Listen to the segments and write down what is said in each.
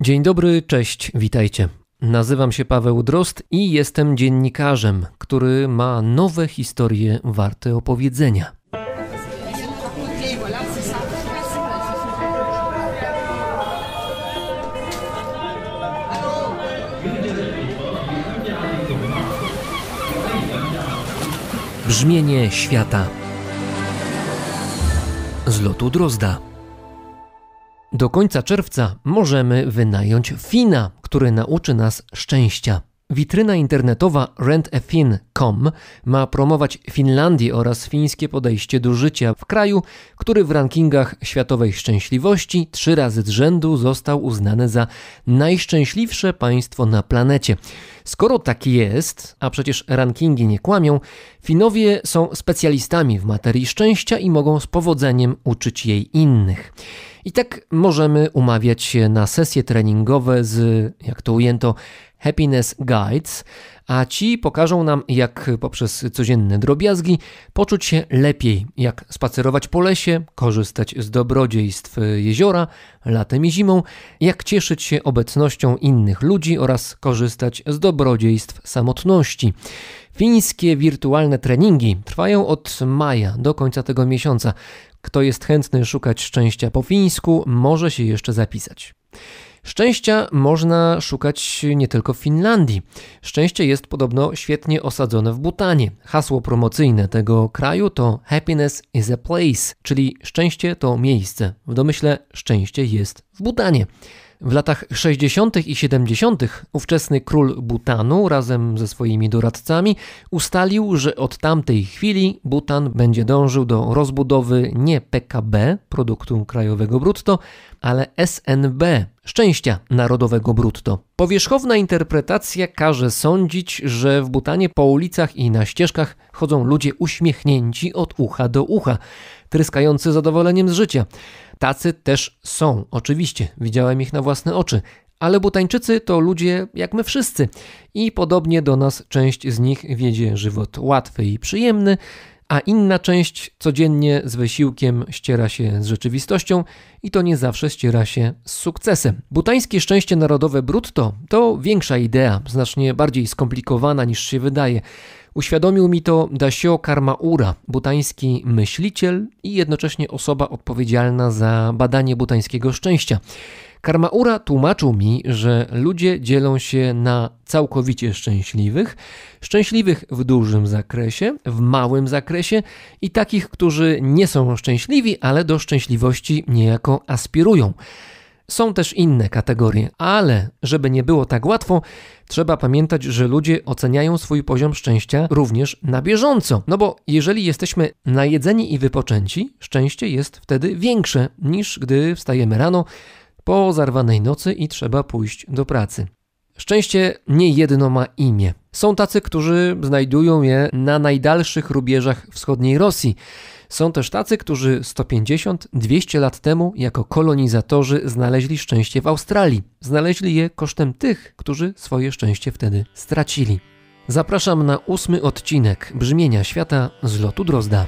Dzień dobry, cześć, witajcie. Nazywam się Paweł Drozd i jestem dziennikarzem, który ma nowe historie warte opowiedzenia. Brzmienie świata z lotu Drozda. Do końca czerwca możemy wynająć Fina, który nauczy nas szczęścia. Witryna internetowa rentafin.com ma promować Finlandię oraz fińskie podejście do życia w kraju, który w rankingach światowej szczęśliwości 3 razy z rzędu został uznany za najszczęśliwsze państwo na planecie. Skoro tak jest, a przecież rankingi nie kłamią, Finowie są specjalistami w materii szczęścia i mogą z powodzeniem uczyć jej innych. I tak możemy umawiać się na sesje treningowe z, jak to ujęto, Happiness Guides, a ci pokażą nam, jak poprzez codzienne drobiazgi poczuć się lepiej, jak spacerować po lesie, korzystać z dobrodziejstw jeziora latem i zimą, jak cieszyć się obecnością innych ludzi oraz korzystać z dobrodziejstw samotności. Fińskie wirtualne treningi trwają od maja do końca tego miesiąca. Kto jest chętny szukać szczęścia po fińsku, może się jeszcze zapisać. Szczęścia można szukać nie tylko w Finlandii. Szczęście jest podobno świetnie osadzone w Bhutanie. Hasło promocyjne tego kraju to Happiness is a place, czyli szczęście to miejsce. W domyśle szczęście jest w Bhutanie. W latach 60. i 70. ówczesny król Bhutanu razem ze swoimi doradcami ustalił, że od tamtej chwili Bhutan będzie dążył do rozbudowy nie PKB, produktu krajowego brutto, ale SNB, szczęścia narodowego brutto. Powierzchowna interpretacja każe sądzić, że w Bhutanie po ulicach i na ścieżkach chodzą ludzie uśmiechnięci od ucha do ucha, tryskający zadowoleniem z życia. Tacy też są, oczywiście, widziałem ich na własne oczy, ale Bhutańczycy to ludzie jak my wszyscy i podobnie do nas część z nich wiedzie żywot łatwy i przyjemny, a inna część codziennie z wysiłkiem ściera się z rzeczywistością i to nie zawsze ściera się z sukcesem. Bhutańskie szczęście narodowe brutto to większa idea, znacznie bardziej skomplikowana niż się wydaje. Uświadomił mi to Dasio Karmaura, bhutański myśliciel i jednocześnie osoba odpowiedzialna za badanie bhutańskiego szczęścia. Karmaura tłumaczył mi, że ludzie dzielą się na całkowicie szczęśliwych, szczęśliwych w dużym zakresie, w małym zakresie i takich, którzy nie są szczęśliwi, ale do szczęśliwości niejako aspirują. Są też inne kategorie, ale żeby nie było tak łatwo, trzeba pamiętać, że ludzie oceniają swój poziom szczęścia również na bieżąco. No bo jeżeli jesteśmy najedzeni i wypoczęci, szczęście jest wtedy większe niż gdy wstajemy rano po zarwanej nocy i trzeba pójść do pracy. Szczęście nie jedno ma imię. Są tacy, którzy znajdują je na najdalszych rubieżach wschodniej Rosji. Są też tacy, którzy 150-200 lat temu jako kolonizatorzy znaleźli szczęście w Australii. Znaleźli je kosztem tych, którzy swoje szczęście wtedy stracili. Zapraszam na 8. odcinek Brzmienia świata z lotu Drozda.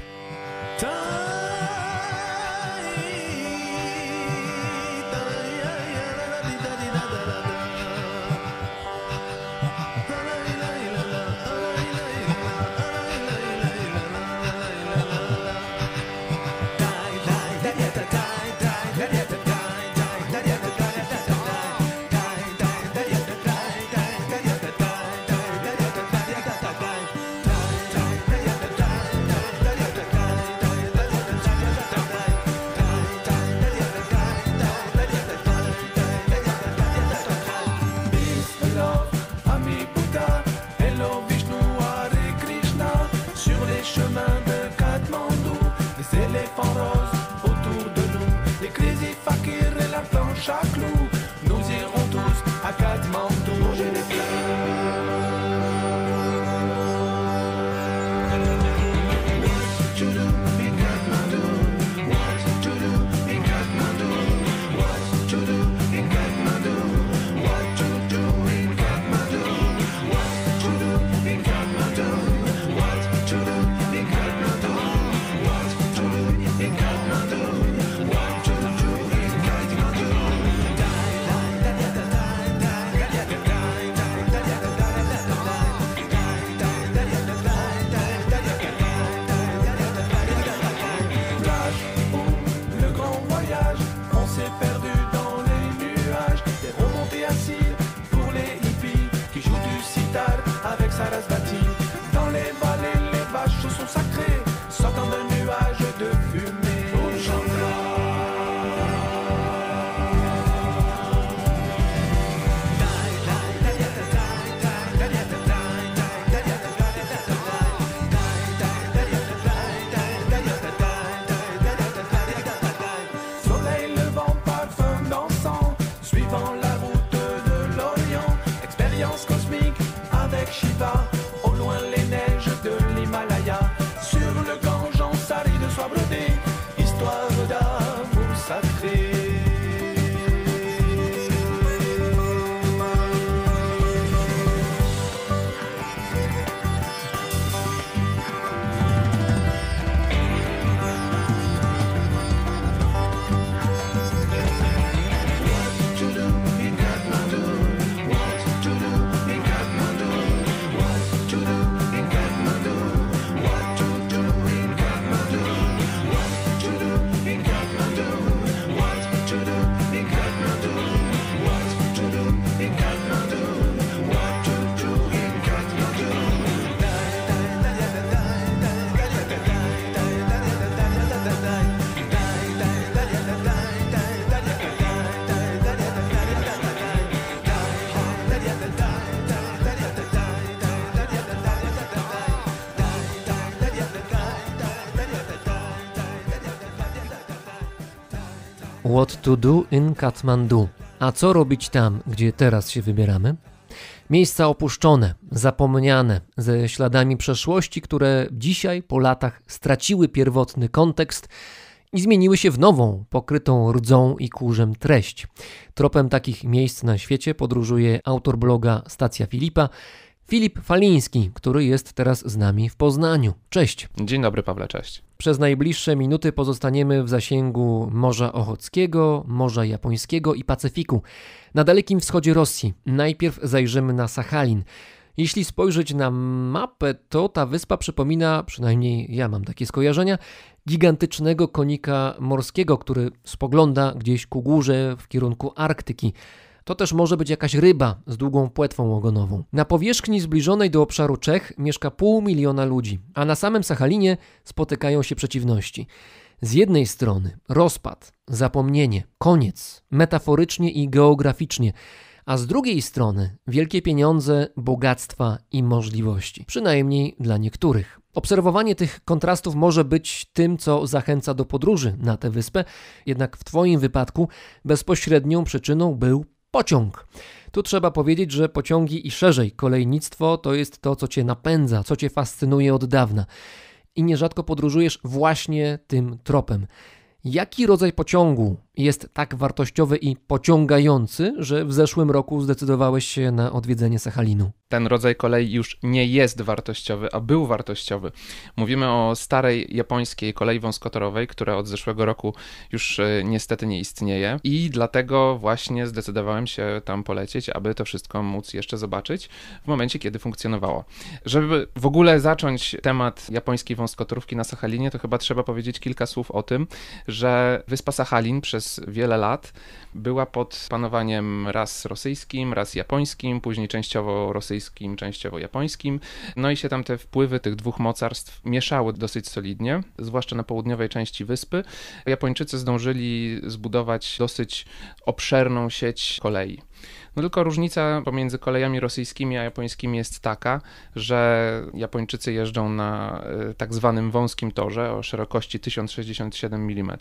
What to do in Kathmandu. A co robić tam, gdzie teraz się wybieramy? Miejsca opuszczone, zapomniane, ze śladami przeszłości, które dzisiaj po latach straciły pierwotny kontekst i zmieniły się w nową, pokrytą rdzą i kurzem treść. Tropem takich miejsc na świecie podróżuje autor bloga Stacja Filipa, Filip Faliński, który jest teraz z nami w Poznaniu. Cześć. Dzień dobry, Pawle, cześć. Przez najbliższe minuty pozostaniemy w zasięgu Morza Ochockiego, Morza Japońskiego i Pacyfiku. Na Dalekim Wschodzie Rosji najpierw zajrzymy na Sachalin. Jeśli spojrzeć na mapę, to ta wyspa przypomina, przynajmniej ja mam takie skojarzenia, gigantycznego konika morskiego, który spogląda gdzieś ku górze w kierunku Arktyki. To też może być jakaś ryba z długą płetwą ogonową. Na powierzchni zbliżonej do obszaru Czech mieszka 500 000 ludzi, a na samym Sachalinie spotykają się przeciwności. Z jednej strony rozpad, zapomnienie, koniec, metaforycznie i geograficznie, a z drugiej strony wielkie pieniądze, bogactwa i możliwości, przynajmniej dla niektórych. Obserwowanie tych kontrastów może być tym, co zachęca do podróży na tę wyspę, jednak w Twoim wypadku bezpośrednią przyczyną był pociąg. Tu trzeba powiedzieć, że pociągi i szerzej kolejnictwo to jest to, co Cię napędza, co Cię fascynuje od dawna. I nierzadko podróżujesz właśnie tym tropem. Jaki rodzaj pociągu jest tak wartościowy i pociągający, że w zeszłym roku zdecydowałeś się na odwiedzenie Sachalinu? Ten rodzaj kolei już nie jest wartościowy, a był wartościowy. Mówimy o starej japońskiej kolei wąskotorowej, która od zeszłego roku już niestety nie istnieje i dlatego właśnie zdecydowałem się tam polecieć, aby to wszystko móc jeszcze zobaczyć w momencie, kiedy funkcjonowało. Żeby w ogóle zacząć temat japońskiej wąskotorówki na Sachalinie, to chyba trzeba powiedzieć kilka słów o tym, że wyspa Sachalin przez wiele lat była pod panowaniem raz rosyjskim, raz japońskim, później częściowo rosyjskim, częściowo japońskim. No i się tam te wpływy tych dwóch mocarstw mieszały dosyć solidnie, zwłaszcza na południowej części wyspy. Japończycy zdążyli zbudować dosyć obszerną sieć kolei. No tylko różnica pomiędzy kolejami rosyjskimi a japońskimi jest taka, że Japończycy jeżdżą na tak zwanym wąskim torze o szerokości 1067 mm,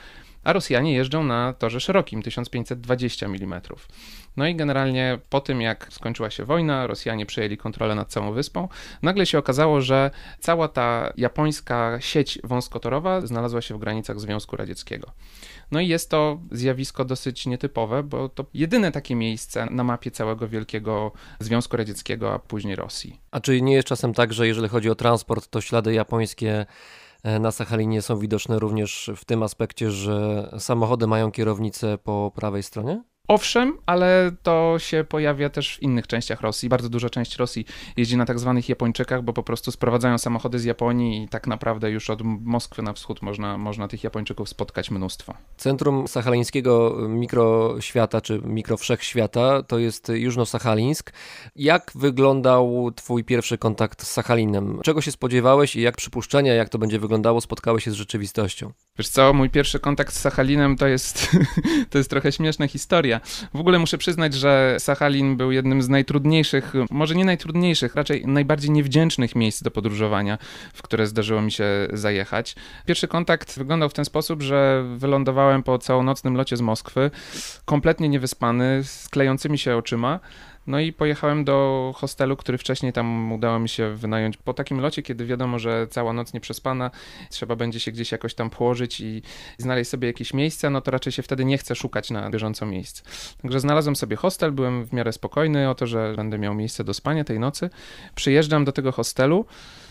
a Rosjanie jeżdżą na torze szerokim 1520 mm. No i generalnie po tym, jak skończyła się wojna, Rosjanie przejęli kontrolę nad całą wyspą, nagle się okazało, że cała ta japońska sieć wąskotorowa znalazła się w granicach Związku Radzieckiego. No i jest to zjawisko dosyć nietypowe, bo to jedyne takie miejsce na mapie całego wielkiego Związku Radzieckiego, a później Rosji. A czy nie jest czasem tak, że jeżeli chodzi o transport, to ślady japońskie na Sachalinie są widoczne również w tym aspekcie, że samochody mają kierownicę po prawej stronie? Owszem, ale to się pojawia też w innych częściach Rosji. Bardzo duża część Rosji jeździ na tak zwanych Japończykach, bo po prostu sprowadzają samochody z Japonii i tak naprawdę już od Moskwy na wschód można tych Japończyków spotkać mnóstwo. Centrum sachalińskiego mikroświata czy mikrowszechświata to jest Jużno-Sachalińsk. Jak wyglądał Twój pierwszy kontakt z Sachalinem? Czego się spodziewałeś i jak przypuszczenia, jak to będzie wyglądało, spotkały się z rzeczywistością? Wiesz co, mój pierwszy kontakt z Sachalinem to jest trochę śmieszna historia. W ogóle muszę przyznać, że Sachalin był jednym z najtrudniejszych, może nie najtrudniejszych, raczej najbardziej niewdzięcznych miejsc do podróżowania, w które zdarzyło mi się zajechać. Pierwszy kontakt wyglądał w ten sposób, że wylądowałem po całonocnym locie z Moskwy, kompletnie niewyspany, z klejącymi się oczyma. No i pojechałem do hostelu, który wcześniej tam udało mi się wynająć po takim locie, kiedy wiadomo, że cała noc nieprzespana, trzeba będzie się gdzieś jakoś tam położyć i znaleźć sobie jakieś miejsce, no to raczej się wtedy nie chce szukać na bieżąco miejsc. Także znalazłem sobie hostel, byłem w miarę spokojny o to, że będę miał miejsce do spania tej nocy. Przyjeżdżam do tego hostelu,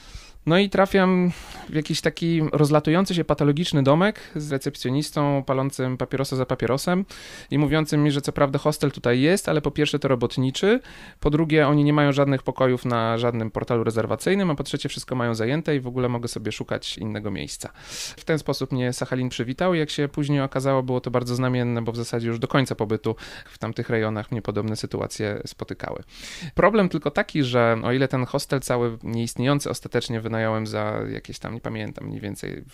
no i trafiam w jakiś taki rozlatujący się patologiczny domek z recepcjonistą palącym papierosa za papierosem i mówiącym mi, że co prawda hostel tutaj jest, ale po pierwsze to robotniczy, po drugie oni nie mają żadnych pokojów na żadnym portalu rezerwacyjnym, a po trzecie wszystko mają zajęte i w ogóle mogę sobie szukać innego miejsca. W ten sposób mnie Sachalin przywitał i jak się później okazało, było to bardzo znamienne, bo w zasadzie już do końca pobytu w tamtych rejonach mnie podobne sytuacje spotykały. Problem tylko taki, że o ile ten hostel cały nieistniejący ostatecznie wynająłem za jakieś tam, nie pamiętam, mniej więcej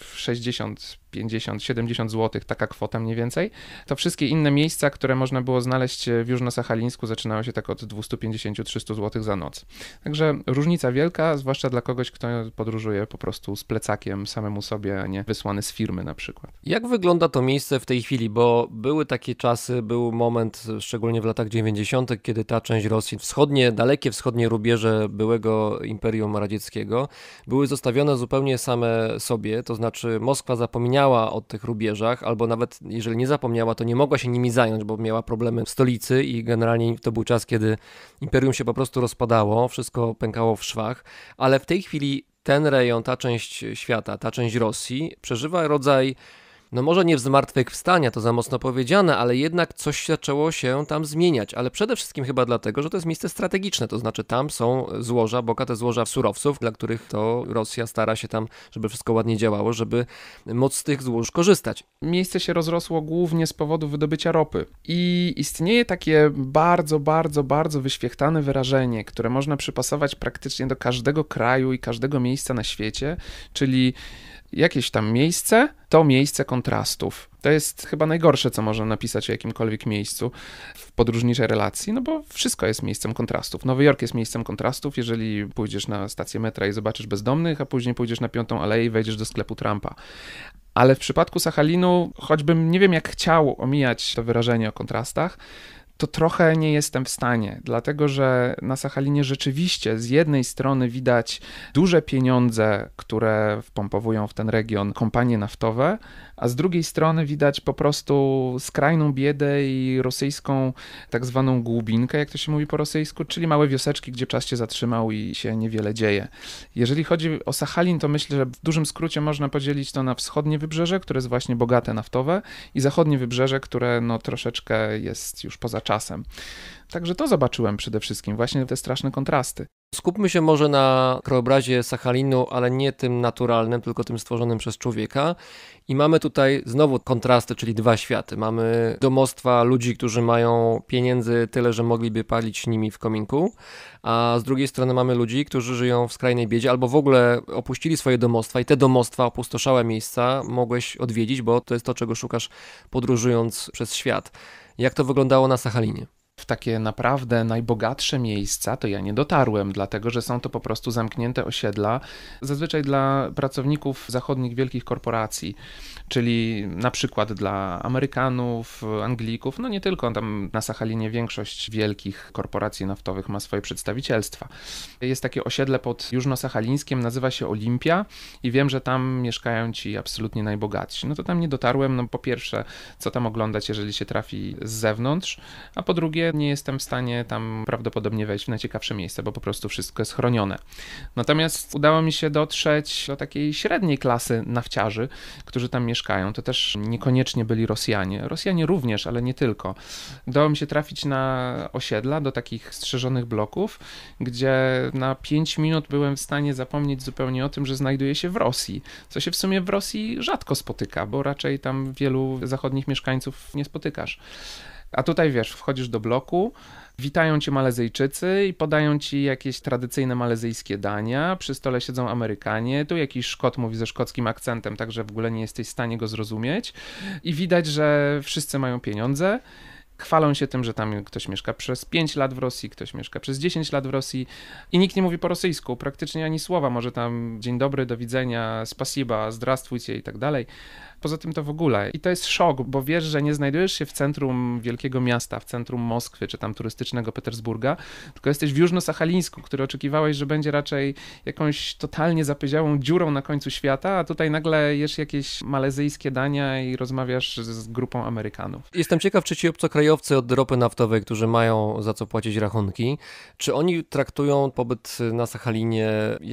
60, 50, 70 zł, taka kwota mniej więcej. To wszystkie inne miejsca, które można było znaleźć w Jużno-Sachalińsku, zaczynały się tak od 250-300 zł za noc. Także różnica wielka, zwłaszcza dla kogoś, kto podróżuje po prostu z plecakiem samemu sobie, a nie wysłany z firmy na przykład. Jak wygląda to miejsce w tej chwili? Bo były takie czasy, był moment, szczególnie w latach 90., kiedy ta część Rosji, dalekie wschodnie rubieże byłego Imperium Radzieckiego były zostawione zupełnie same sobie, to znaczy Moskwa zapomniała o tych rubieżach, albo nawet jeżeli nie zapomniała, to nie mogła się nimi zająć, bo miała problemy w stolicy i generalnie to był czas, kiedy Imperium się po prostu rozpadało, wszystko pękało w szwach, ale w tej chwili ten rejon, ta część świata, ta część Rosji przeżywa rodzaj, no może nie zmartwychwstania, to za mocno powiedziane, ale jednak coś zaczęło się tam zmieniać, ale przede wszystkim chyba dlatego, że to jest miejsce strategiczne, to znaczy tam są złoża, bogate złoża surowców, dla których to Rosja stara się tam, żeby wszystko ładnie działało, żeby móc z tych złóż korzystać. Miejsce się rozrosło głównie z powodu wydobycia ropy i istnieje takie bardzo, bardzo, bardzo wyświechtane wyrażenie, które można przypasować praktycznie do każdego kraju i każdego miejsca na świecie, czyli jakieś tam miejsce to miejsce kontrastów. To jest chyba najgorsze, co można napisać o jakimkolwiek miejscu w podróżniczej relacji, no bo wszystko jest miejscem kontrastów. Nowy Jork jest miejscem kontrastów, jeżeli pójdziesz na stację metra i zobaczysz bezdomnych, a później pójdziesz na Piątą Aleję i wejdziesz do sklepu Trumpa. Ale w przypadku Sachalinu, choćbym nie wiem jak chciał omijać to wyrażenie o kontrastach, to trochę nie jestem w stanie, dlatego że na Sachalinie rzeczywiście z jednej strony widać duże pieniądze, które wpompowują w ten region kompanie naftowe, a z drugiej strony widać po prostu skrajną biedę i rosyjską tak zwaną głubinkę, jak to się mówi po rosyjsku, czyli małe wioseczki, gdzie czas się zatrzymał i się niewiele dzieje. Jeżeli chodzi o Sachalin, to myślę, że w dużym skrócie można podzielić to na wschodnie wybrzeże, które jest właśnie bogate naftowe, i zachodnie wybrzeże, które no troszeczkę jest już poza czasem. Także to zobaczyłem przede wszystkim, właśnie te straszne kontrasty. Skupmy się może na krajobrazie Sachalinu, ale nie tym naturalnym, tylko tym stworzonym przez człowieka. I mamy tutaj znowu kontrasty, czyli dwa światy. Mamy domostwa ludzi, którzy mają pieniędzy tyle, że mogliby palić nimi w kominku, a z drugiej strony mamy ludzi, którzy żyją w skrajnej biedzie albo w ogóle opuścili swoje domostwa i te domostwa, opustoszałe miejsca mogłeś odwiedzić, bo to jest to, czego szukasz podróżując przez świat. Jak to wyglądało na Sachalinie? W takie naprawdę najbogatsze miejsca to ja nie dotarłem, dlatego że są to po prostu zamknięte osiedla, zazwyczaj dla pracowników zachodnich wielkich korporacji, czyli na przykład dla Amerykanów, Anglików, no nie tylko, tam na Sachalinie większość wielkich korporacji naftowych ma swoje przedstawicielstwa. Jest takie osiedle pod Jużno-Sachalińskiem, nazywa się Olimpia i wiem, że tam mieszkają ci absolutnie najbogatsi. No to tam nie dotarłem, no po pierwsze, co tam oglądać, jeżeli się trafi z zewnątrz, a po drugie, nie jestem w stanie tam prawdopodobnie wejść w najciekawsze miejsce, bo po prostu wszystko jest chronione. Natomiast udało mi się dotrzeć do takiej średniej klasy nafciarzy, którzy tam mieszkają. To też niekoniecznie byli Rosjanie. Rosjanie również, ale nie tylko. Udało mi się trafić na osiedla, do takich strzeżonych bloków, gdzie na 5 minut byłem w stanie zapomnieć zupełnie o tym, że znajduję się w Rosji, co się w sumie w Rosji rzadko spotyka, bo raczej tam wielu zachodnich mieszkańców nie spotykasz. A tutaj wiesz, wchodzisz do bloku, witają cię Malezyjczycy i podają ci jakieś tradycyjne malezyjskie dania, przy stole siedzą Amerykanie, tu jakiś Szkot mówi ze szkockim akcentem, także w ogóle nie jesteś w stanie go zrozumieć i widać, że wszyscy mają pieniądze. Chwalą się tym, że tam ktoś mieszka przez 5 lat w Rosji, ktoś mieszka przez 10 lat w Rosji i nikt nie mówi po rosyjsku, praktycznie ani słowa, może tam dzień dobry, do widzenia, spasiba, zdrastwujcie i tak dalej. Poza tym to w ogóle. I to jest szok, bo wiesz, że nie znajdujesz się w centrum wielkiego miasta, w centrum Moskwy, czy tam turystycznego Petersburga, tylko jesteś w Jużno-Sachalińsku, który oczekiwałeś, że będzie raczej jakąś totalnie zapyziałą dziurą na końcu świata, a tutaj nagle jesz jakieś malezyjskie dania i rozmawiasz z grupą Amerykanów. Jestem ciekaw, czy ci obcokrajowcy od ropy naftowej, którzy mają za co płacić rachunki, czy oni traktują pobyt na Sachalinie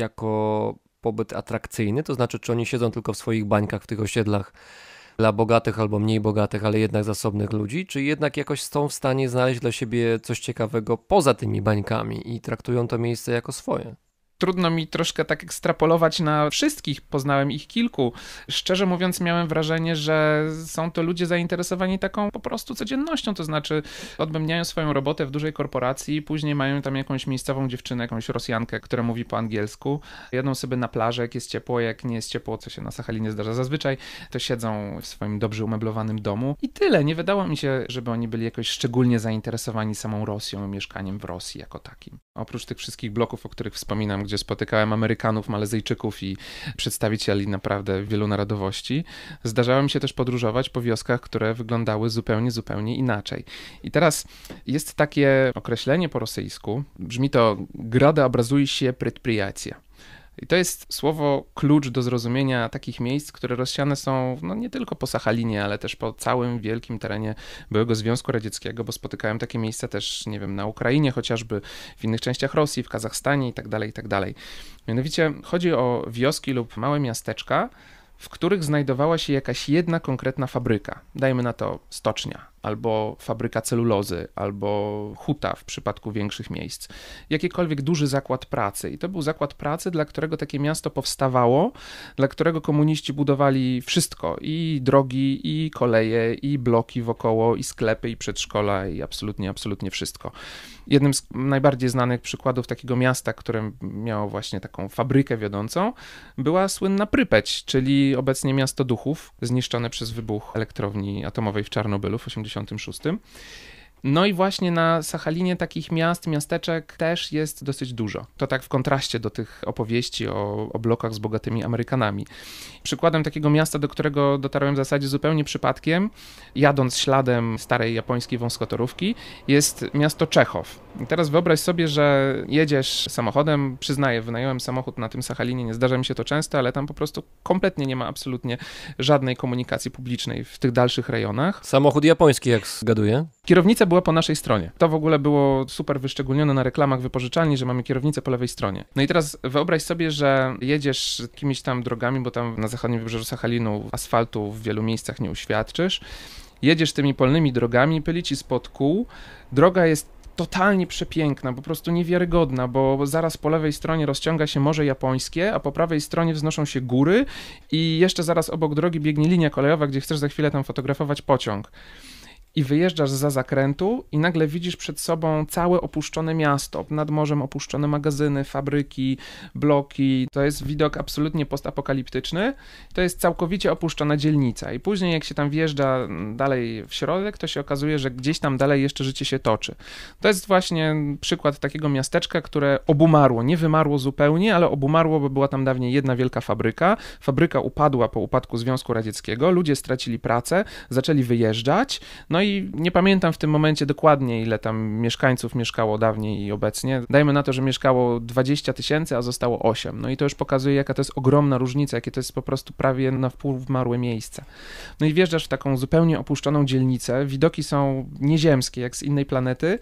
jako pobyt atrakcyjny, to znaczy, czy oni siedzą tylko w swoich bańkach w tych osiedlach dla bogatych albo mniej bogatych, ale jednak zasobnych ludzi, czy jednak jakoś są w stanie znaleźć dla siebie coś ciekawego poza tymi bańkami i traktują to miejsce jako swoje? trudno mi troszkę tak ekstrapolować na wszystkich, poznałem ich kilku. Szczerze mówiąc, miałem wrażenie, że są to ludzie zainteresowani taką po prostu codziennością, to znaczy odbębniają swoją robotę w dużej korporacji, później mają tam jakąś miejscową dziewczynę, jakąś Rosjankę, która mówi po angielsku, jadą sobie na plażę, jak jest ciepło, jak nie jest ciepło, co się na Sachalinie zdarza zazwyczaj, to siedzą w swoim dobrze umeblowanym domu i tyle. Nie wydało mi się, żeby oni byli jakoś szczególnie zainteresowani samą Rosją i mieszkaniem w Rosji jako takim. Oprócz tych wszystkich bloków, o których wspominam, gdzie spotykałem Amerykanów, Malezyjczyków i przedstawicieli naprawdę wielu narodowości, zdarzało mi się też podróżować po wioskach, które wyglądały zupełnie inaczej. I teraz jest takie określenie po rosyjsku, brzmi to "gradообразующее предприятие". I to jest słowo klucz do zrozumienia takich miejsc, które rozsiane są nie tylko po Sachalinie, ale też po całym wielkim terenie byłego Związku Radzieckiego, bo spotykałem takie miejsca też, nie wiem, na Ukrainie chociażby, w innych częściach Rosji, w Kazachstanie itd., itd. Mianowicie chodzi o wioski lub małe miasteczka, w których znajdowała się jakaś jedna konkretna fabryka. Dajmy na to stocznia, albo fabryka celulozy, albo huta w przypadku większych miejsc. Jakikolwiek duży zakład pracy. I to był zakład pracy, dla którego takie miasto powstawało, dla którego komuniści budowali wszystko. I drogi, i koleje, i bloki wokoło, i sklepy, i przedszkola, i absolutnie wszystko. Jednym z najbardziej znanych przykładów takiego miasta, które miało właśnie taką fabrykę wiodącą, była słynna Prypeć, czyli obecnie miasto duchów, zniszczone przez wybuch elektrowni atomowej w Czarnobylu w 1986. No i właśnie na Sachalinie takich miasteczek też jest dosyć dużo. To tak w kontraście do tych opowieści o blokach z bogatymi Amerykanami. Przykładem takiego miasta, do którego dotarłem w zasadzie zupełnie przypadkiem, jadąc śladem starej japońskiej wąskotorówki, jest miasto Czechow. I teraz wyobraź sobie, że jedziesz samochodem, przyznaję, wynająłem samochód na tym Sachalinie, nie zdarza mi się to często, ale tam po prostu kompletnie nie ma absolutnie żadnej komunikacji publicznej w tych dalszych rejonach. Samochód japoński, jak zgaduję. Kierownica była po naszej stronie. To w ogóle było super wyszczególnione na reklamach wypożyczalni, że mamy kierownicę po lewej stronie. No i teraz wyobraź sobie, że jedziesz jakimiś tam drogami, bo tam na zachodnim wybrzeżu Sachalinu asfaltu w wielu miejscach nie uświadczysz. Jedziesz tymi polnymi drogami, pyli ci spod kół. Droga jest totalnie przepiękna, po prostu niewiarygodna, bo zaraz po lewej stronie rozciąga się Morze Japońskie, a po prawej stronie wznoszą się góry i jeszcze zaraz obok drogi biegnie linia kolejowa, gdzie chcesz za chwilę tam fotografować pociąg. I wyjeżdżasz zza zakrętu i nagle widzisz przed sobą całe opuszczone miasto. Nad morzem opuszczone magazyny, fabryki, bloki. To jest widok absolutnie postapokaliptyczny. To jest całkowicie opuszczona dzielnica. I później jak się tam wjeżdża dalej w środek, to się okazuje, że gdzieś tam dalej jeszcze życie się toczy. To jest właśnie przykład takiego miasteczka, które obumarło. Nie wymarło zupełnie, ale obumarło, bo była tam dawniej jedna wielka fabryka. Fabryka upadła po upadku Związku Radzieckiego. Ludzie stracili pracę, zaczęli wyjeżdżać. No i nie pamiętam w tym momencie dokładnie, ile tam mieszkańców mieszkało dawniej i obecnie. Dajmy na to, że mieszkało 20 000, a zostało 8. No i to już pokazuje, jaka to jest ogromna różnica, jakie to jest po prostu prawie na wpół wmarłe miejsce. No i wjeżdżasz w taką zupełnie opuszczoną dzielnicę, widoki są nieziemskie, jak z innej planety.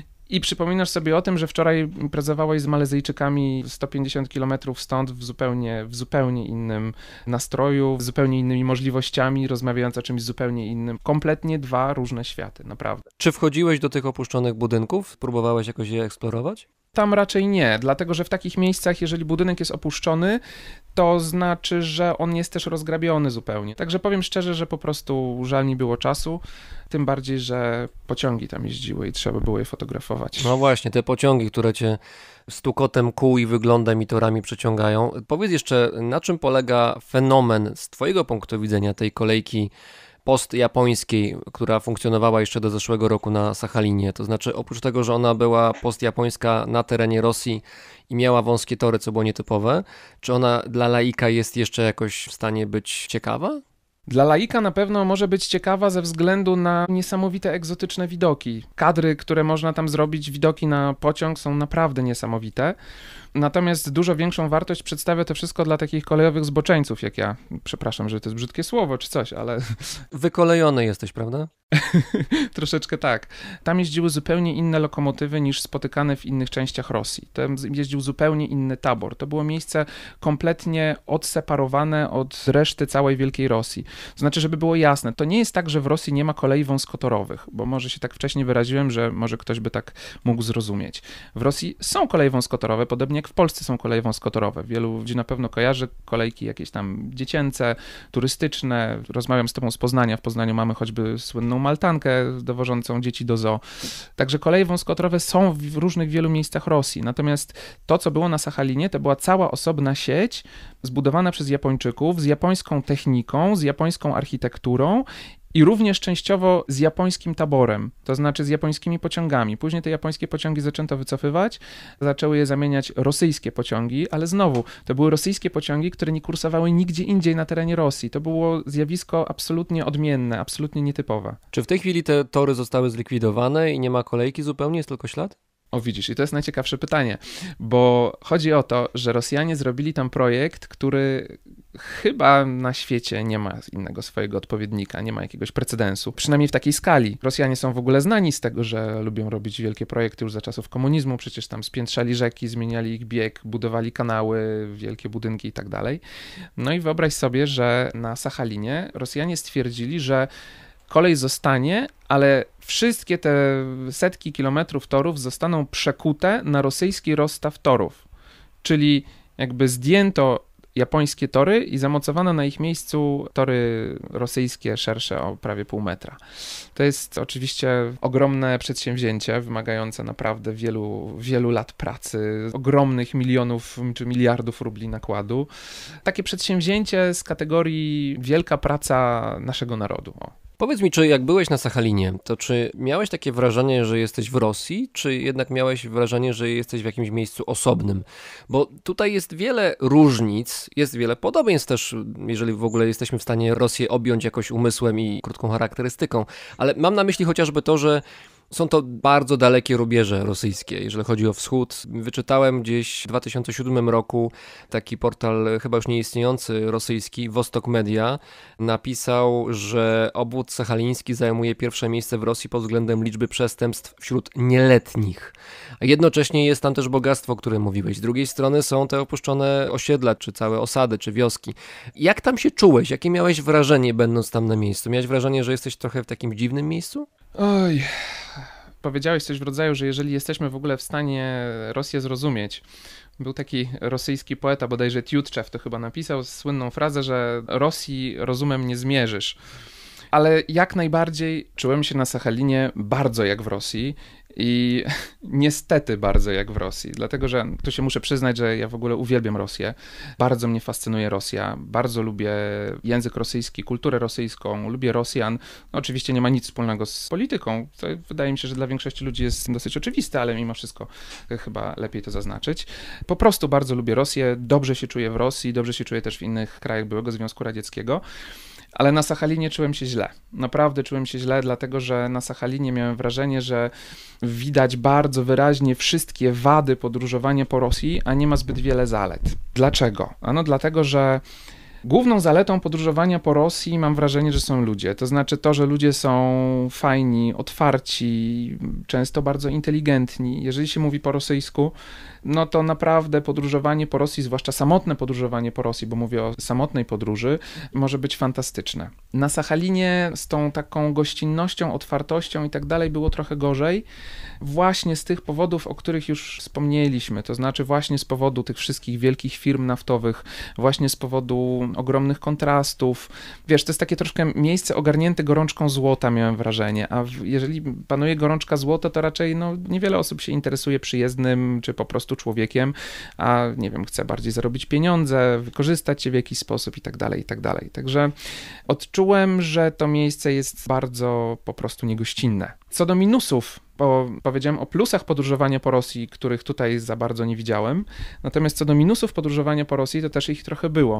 I przypominasz sobie o tym, że wczoraj imprezowałeś z Malezyjczykami 150 km stąd w zupełnie innym nastroju, z zupełnie innymi możliwościami, rozmawiając o czymś zupełnie innym. Kompletnie dwa różne światy, naprawdę. Czy wchodziłeś do tych opuszczonych budynków? Próbowałeś jakoś je eksplorować? Tam raczej nie, dlatego że w takich miejscach, jeżeli budynek jest opuszczony, to znaczy, że on jest też rozgrabiony zupełnie. Także powiem szczerze, że po prostu żal mi było czasu, tym bardziej, że pociągi tam jeździły i trzeba było je fotografować. No właśnie, te pociągi, które cię stukotem kół i wyglądem i torami przeciągają. Powiedz jeszcze, na czym polega fenomen z twojego punktu widzenia tej kolejki postjapońskiej, która funkcjonowała jeszcze do zeszłego roku na Sachalinie. To znaczy, oprócz tego, że ona była postjapońska na terenie Rosji i miała wąskie tory, co było nietypowe, czy ona dla laika jest jeszcze jakoś w stanie być ciekawa? Dla laika na pewno może być ciekawa ze względu na niesamowite egzotyczne widoki. Kadry, które można tam zrobić, widoki na pociąg są naprawdę niesamowite. Natomiast dużo większą wartość przedstawia to wszystko dla takich kolejowych zboczeńców jak ja. Przepraszam, że to jest brzydkie słowo czy coś, ale... Wykolejony jesteś, prawda? Troszeczkę tak. Tam jeździły zupełnie inne lokomotywy niż spotykane w innych częściach Rosji. Tam jeździł zupełnie inny tabor. To było miejsce kompletnie odseparowane od reszty całej Wielkiej Rosji. To znaczy, żeby było jasne, to nie jest tak, że w Rosji nie ma kolei wąskotorowych, bo może się tak wcześniej wyraziłem, że może ktoś by tak mógł zrozumieć. W Rosji są koleje wąskotorowe, podobnie jak w Polsce są koleje wąskotorowe. Wielu ludzi na pewno kojarzy kolejki jakieś tam dziecięce, turystyczne. Rozmawiam z tobą z Poznania. W Poznaniu mamy choćby słynną maltankę dowożącą dzieci do zoo. Także koleje wąskotorowe są w różnych wielu miejscach Rosji. Natomiast to, co było na Sachalinie, to była cała osobna sieć zbudowana przez Japończyków z japońską techniką, z japońską architekturą i również częściowo z japońskim taborem, to znaczy z japońskimi pociągami. Później te japońskie pociągi zaczęto wycofywać, zaczęły je zamieniać rosyjskie pociągi, ale znowu, to były rosyjskie pociągi, które nie kursowały nigdzie indziej na terenie Rosji. To było zjawisko absolutnie odmienne, absolutnie nietypowe. Czy w tej chwili te tory zostały zlikwidowane i nie ma kolejki zupełnie, jest tylko ślad? O, widzisz, i to jest najciekawsze pytanie, bo chodzi o to, że Rosjanie zrobili tam projekt, który chyba na świecie nie ma innego swojego odpowiednika, nie ma jakiegoś precedensu, przynajmniej w takiej skali. Rosjanie są w ogóle znani z tego, że lubią robić wielkie projekty już za czasów komunizmu, przecież tam spiętrzali rzeki, zmieniali ich bieg, budowali kanały, wielkie budynki i tak dalej. No i wyobraź sobie, że na Sachalinie Rosjanie stwierdzili, że kolej zostanie, ale wszystkie te setki kilometrów torów zostaną przekute na rosyjski rozstaw torów. Czyli jakby zdjęto japońskie tory i zamocowano na ich miejscu tory rosyjskie szersze o prawie pół metra. To jest oczywiście ogromne przedsięwzięcie, wymagające naprawdę wielu lat pracy, ogromnych milionów czy miliardów rubli nakładu. Takie przedsięwzięcie z kategorii wielka praca naszego narodu. Powiedz mi, czy jak byłeś na Sachalinie, to czy miałeś takie wrażenie, że jesteś w Rosji, czy jednak miałeś wrażenie, że jesteś w jakimś miejscu osobnym? Bo tutaj jest wiele różnic, jest wiele podobieństw też, jeżeli w ogóle jesteśmy w stanie Rosję objąć jakoś umysłem i krótką charakterystyką, ale mam na myśli chociażby to, że są to bardzo dalekie rubieże rosyjskie, jeżeli chodzi o wschód. Wyczytałem gdzieś w 2007 roku taki portal chyba już nieistniejący rosyjski, Vostok Media, napisał, że obwód sachaliński zajmuje pierwsze miejsce w Rosji pod względem liczby przestępstw wśród nieletnich. A jednocześnie jest tam też bogactwo, o którym mówiłeś. Z drugiej strony są te opuszczone osiedla, czy całe osady, czy wioski. Jak tam się czułeś? Jakie miałeś wrażenie, będąc tam na miejscu? Miałeś wrażenie, że jesteś trochę w takim dziwnym miejscu? Oj, powiedziałeś coś w rodzaju, że jeżeli jesteśmy w ogóle w stanie Rosję zrozumieć, był taki rosyjski poeta, bodajże Tiutczew to chyba napisał słynną frazę, że Rosji rozumem nie zmierzysz. Ale jak najbardziej czułem się na Sachalinie bardzo jak w Rosji i niestety bardzo jak w Rosji, dlatego że tu się muszę przyznać, że ja w ogóle uwielbiam Rosję. Bardzo mnie fascynuje Rosja, bardzo lubię język rosyjski, kulturę rosyjską, lubię Rosjan. No, oczywiście nie ma nic wspólnego z polityką, to wydaje mi się, że dla większości ludzi jest dosyć oczywiste, ale mimo wszystko chyba lepiej to zaznaczyć. Po prostu bardzo lubię Rosję, dobrze się czuję w Rosji, dobrze się czuję też w innych krajach byłego Związku Radzieckiego. Ale na Sachalinie czułem się źle. Naprawdę czułem się źle, dlatego że na Sachalinie miałem wrażenie, że widać bardzo wyraźnie wszystkie wady podróżowania po Rosji, a nie ma zbyt wiele zalet. Dlaczego? Ano dlatego, że główną zaletą podróżowania po Rosji mam wrażenie, że są ludzie. To znaczy to, że ludzie są fajni, otwarci, często bardzo inteligentni. Jeżeli się mówi po rosyjsku, no to naprawdę podróżowanie po Rosji, zwłaszcza samotne podróżowanie po Rosji, bo mówię o samotnej podróży, może być fantastyczne. Na Sachalinie z tą taką gościnnością, otwartością i tak dalej było trochę gorzej, właśnie z tych powodów, o których już wspomnieliśmy, to znaczy właśnie z powodu tych wszystkich wielkich firm naftowych, właśnie z powodu ogromnych kontrastów. Wiesz, to jest takie troszkę miejsce ogarnięte gorączką złota, miałem wrażenie, a jeżeli panuje gorączka złota, to raczej niewiele osób się interesuje przyjezdnym, czy po prostu człowiekiem, a nie wiem, chce bardziej zarobić pieniądze, wykorzystać się w jakiś sposób i tak dalej, i tak dalej. Także odczułem, że to miejsce jest bardzo po prostu niegościnne. Co do minusów, bo powiedziałem o plusach podróżowania po Rosji, których tutaj za bardzo nie widziałem, natomiast co do minusów podróżowania po Rosji, to też ich trochę było.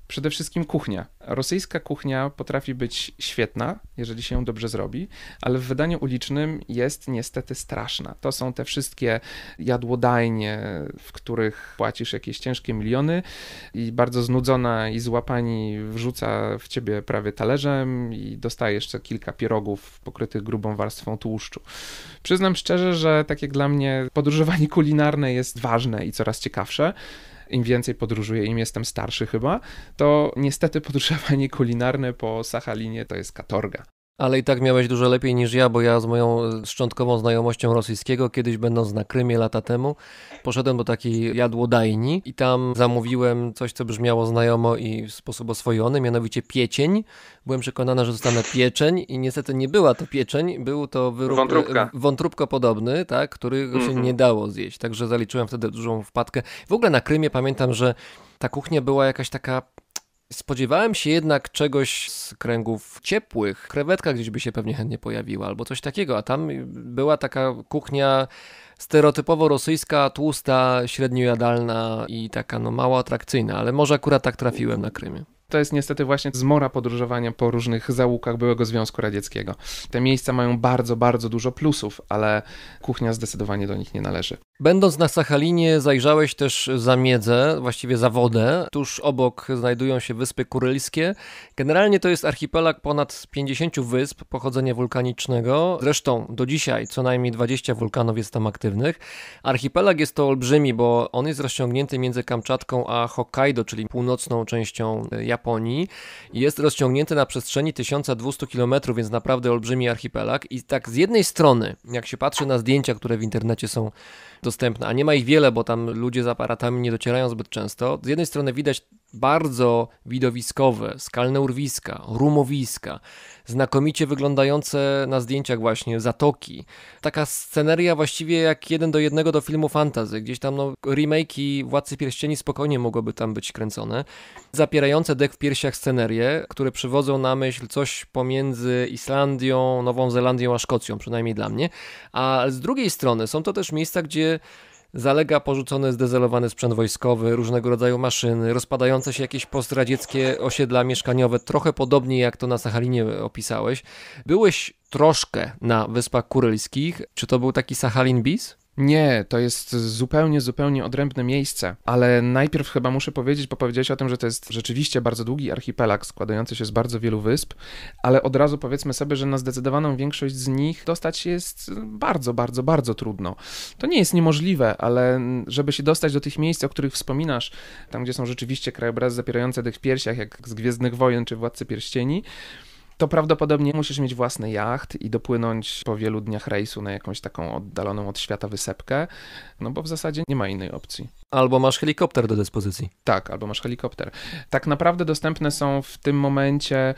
Przede wszystkim kuchnia. Rosyjska kuchnia potrafi być świetna, jeżeli się ją dobrze zrobi, ale w wydaniu ulicznym jest niestety straszna. To są te wszystkie jadłodajnie, w których płacisz jakieś ciężkie miliony i bardzo znudzona i zła pani wrzuca w ciebie prawie talerzem i dostajesz jeszcze kilka pierogów pokrytych grubą warstwą tłuszczu. Przyznam szczerze, że tak jak dla mnie podróżowanie kulinarne jest ważne i coraz ciekawsze. Im więcej podróżuję, im jestem starszy chyba, to niestety podróżowanie kulinarne po Sachalinie to jest katorga. Ale i tak miałeś dużo lepiej niż ja, bo ja z moją szczątkową znajomością rosyjskiego, kiedyś będąc na Krymie lata temu, poszedłem do takiej jadłodajni i tam zamówiłem coś, co brzmiało znajomo i w sposób oswojony, mianowicie pieczeń. Byłem przekonany, że dostanę pieczeń i niestety nie była to pieczeń, był to wyrób wątróbka podobny, tak, którego się nie dało zjeść, także zaliczyłem wtedy dużą wpadkę. W ogóle na Krymie pamiętam, że ta kuchnia była jakaś taka. Spodziewałem się jednak czegoś z kręgów ciepłych. Krewetka gdzieś by się pewnie chętnie pojawiła albo coś takiego, a tam była taka kuchnia stereotypowo rosyjska, tłusta, średnio jadalna i taka mało atrakcyjna, ale może akurat tak trafiłem na Krymie. To jest niestety właśnie zmora podróżowania po różnych zaułkach byłego Związku Radzieckiego. Te miejsca mają bardzo, bardzo dużo plusów, ale kuchnia zdecydowanie do nich nie należy. Będąc na Sachalinie zajrzałeś też za miedzę, właściwie za wodę. Tuż obok znajdują się Wyspy Kurylskie. Generalnie to jest archipelag ponad 50 wysp pochodzenia wulkanicznego. Zresztą do dzisiaj co najmniej 20 wulkanów jest tam aktywnych. Archipelag jest to olbrzymi, bo on jest rozciągnięty między Kamczatką a Hokkaido, czyli północną częścią Japonii. Jest rozciągnięty na przestrzeni 1200 km, więc naprawdę olbrzymi archipelag. I tak z jednej strony, jak się patrzy na zdjęcia, które w internecie są dostępne, a nie ma ich wiele, bo tam ludzie z aparatami nie docierają zbyt często. Z jednej strony widać bardzo widowiskowe, skalne urwiska, rumowiska, znakomicie wyglądające na zdjęciach właśnie zatoki. Taka sceneria właściwie jak 1:1 do filmu fantasy. Gdzieś tam remake'i Władcy Pierścieni spokojnie mogłyby tam być kręcone. Zapierające dech w piersiach scenerie, które przywodzą na myśl coś pomiędzy Islandią, Nową Zelandią a Szkocją, przynajmniej dla mnie. A z drugiej strony są to też miejsca, gdzie zalega porzucony, zdezelowany sprzęt wojskowy, różnego rodzaju maszyny, rozpadające się jakieś postradzieckie osiedla mieszkaniowe, trochę podobnie jak to na Sachalinie opisałeś. Byłeś troszkę na Wyspach Kurylskich. Czy to był taki Sachalin bis? Nie, to jest zupełnie odrębne miejsce, ale najpierw chyba muszę powiedzieć, bo powiedziałeś o tym, że to jest rzeczywiście bardzo długi archipelag składający się z bardzo wielu wysp, ale od razu powiedzmy sobie, że na zdecydowaną większość z nich dostać się jest bardzo, bardzo, bardzo trudno. To nie jest niemożliwe, ale żeby się dostać do tych miejsc, o których wspominasz, tam gdzie są rzeczywiście krajobrazy zapierające dech w piersiach, jak z Gwiezdnych Wojen czy Władcy Pierścieni, to prawdopodobnie musisz mieć własny jacht i dopłynąć po wielu dniach rejsu na jakąś taką oddaloną od świata wysepkę, no bo w zasadzie nie ma innej opcji. Albo masz helikopter do dyspozycji. Tak, albo masz helikopter. Tak naprawdę dostępne są w tym momencie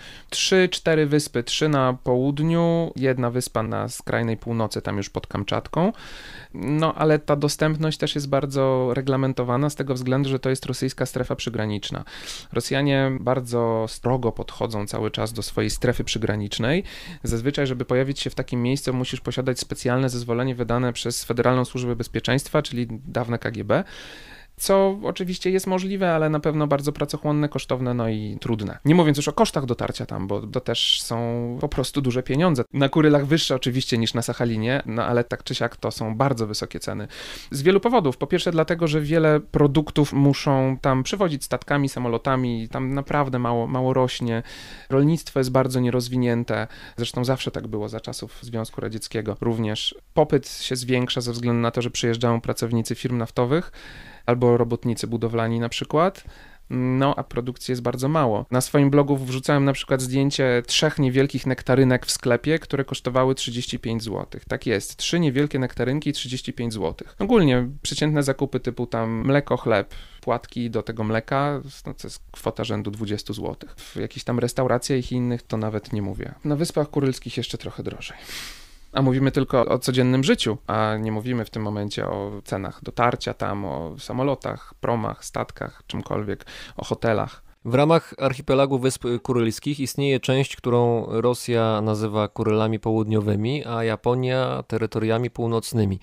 3-4 wyspy, 3 na południu, jedna wyspa na skrajnej północy, tam już pod Kamczatką, no ale ta dostępność też jest bardzo reglamentowana z tego względu, że to jest rosyjska strefa przygraniczna. Rosjanie bardzo strogo podchodzą cały czas do swojej strefy przygranicznej. Zazwyczaj, żeby pojawić się w takim miejscu, musisz posiadać specjalne zezwolenie wydane przez Federalną Służbę Bezpieczeństwa, czyli dawne KGB, co oczywiście jest możliwe, ale na pewno bardzo pracochłonne, kosztowne, no i trudne. Nie mówiąc już o kosztach dotarcia tam, bo to też są po prostu duże pieniądze. Na Kurylach wyższe oczywiście niż na Sachalinie, no ale tak czy siak to są bardzo wysokie ceny. Z wielu powodów. Po pierwsze dlatego, że wiele produktów muszą tam przywozić statkami, samolotami, tam naprawdę mało rośnie. Rolnictwo jest bardzo nierozwinięte. Zresztą zawsze tak było za czasów Związku Radzieckiego. Również popyt się zwiększa ze względu na to, że przyjeżdżają pracownicy firm naftowych, albo robotnicy budowlani na przykład, no a produkcji jest bardzo mało. Na swoim blogu wrzucałem na przykład zdjęcie 3 niewielkich nektarynek w sklepie, które kosztowały 35 zł. Tak jest, 3 niewielkie nektarynki 35 zł. Ogólnie przeciętne zakupy typu tam mleko, chleb, płatki do tego mleka, no to jest kwota rzędu 20 zł. W jakichś tam restauracjach i innych to nawet nie mówię. Na Wyspach Kurylskich jeszcze trochę drożej. A mówimy tylko o codziennym życiu, a nie mówimy w tym momencie o cenach dotarcia tam, o samolotach, promach, statkach, czymkolwiek, o hotelach. W ramach archipelagu Wysp Kurylskich istnieje część, którą Rosja nazywa Kurylami Południowymi, a Japonia terytoriami północnymi.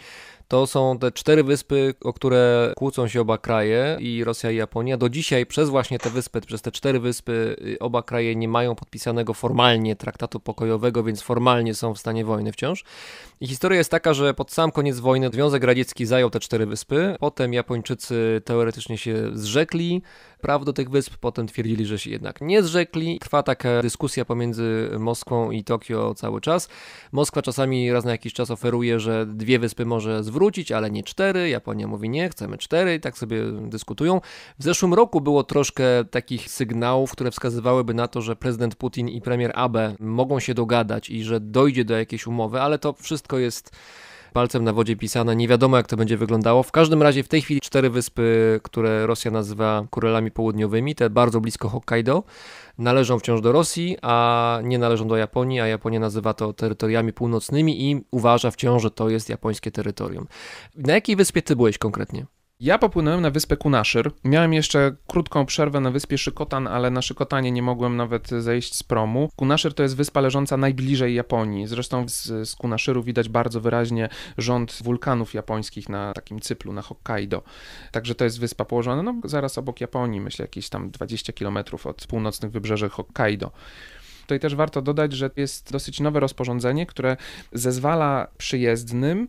To są te 4 wyspy, o które kłócą się oba kraje, i Rosja i Japonia. Do dzisiaj przez właśnie te wyspy, przez te 4 wyspy oba kraje nie mają podpisanego formalnie traktatu pokojowego, więc formalnie są w stanie wojny wciąż. I historia jest taka, że pod sam koniec wojny Związek Radziecki zajął te 4 wyspy, potem Japończycy teoretycznie się zrzekli praw do tych wysp, potem twierdzili, że się jednak nie zrzekli. Trwa taka dyskusja pomiędzy Moskwą i Tokio cały czas. Moskwa czasami raz na jakiś czas oferuje, że 2 wyspy może zwrócić, ale nie 4. Japonia mówi nie, chcemy 4 i tak sobie dyskutują. W zeszłym roku było troszkę takich sygnałów, które wskazywałyby na to, że prezydent Putin i premier Abe mogą się dogadać i że dojdzie do jakiejś umowy, ale to wszystko jest palcem na wodzie pisane, nie wiadomo jak to będzie wyglądało. W każdym razie w tej chwili 4 wyspy, które Rosja nazywa Kurelami Południowymi, te bardzo blisko Hokkaido, należą wciąż do Rosji, a nie należą do Japonii, a Japonia nazywa to terytoriami północnymi i uważa wciąż, że to jest japońskie terytorium. Na jakiej wyspie ty byłeś konkretnie? Ja popłynąłem na wyspę Kunashir. Miałem jeszcze krótką przerwę na wyspie Szykotan, ale na Szykotanie nie mogłem nawet zejść z promu. Kunashir to jest wyspa leżąca najbliżej Japonii. Zresztą z Kunashiru widać bardzo wyraźnie rząd wulkanów japońskich na takim cyplu, na Hokkaido. Także to jest wyspa położona zaraz obok Japonii, myślę jakieś tam 20 km od północnych wybrzeży Hokkaido. Tutaj też warto dodać, że jest dosyć nowe rozporządzenie, które zezwala przyjezdnym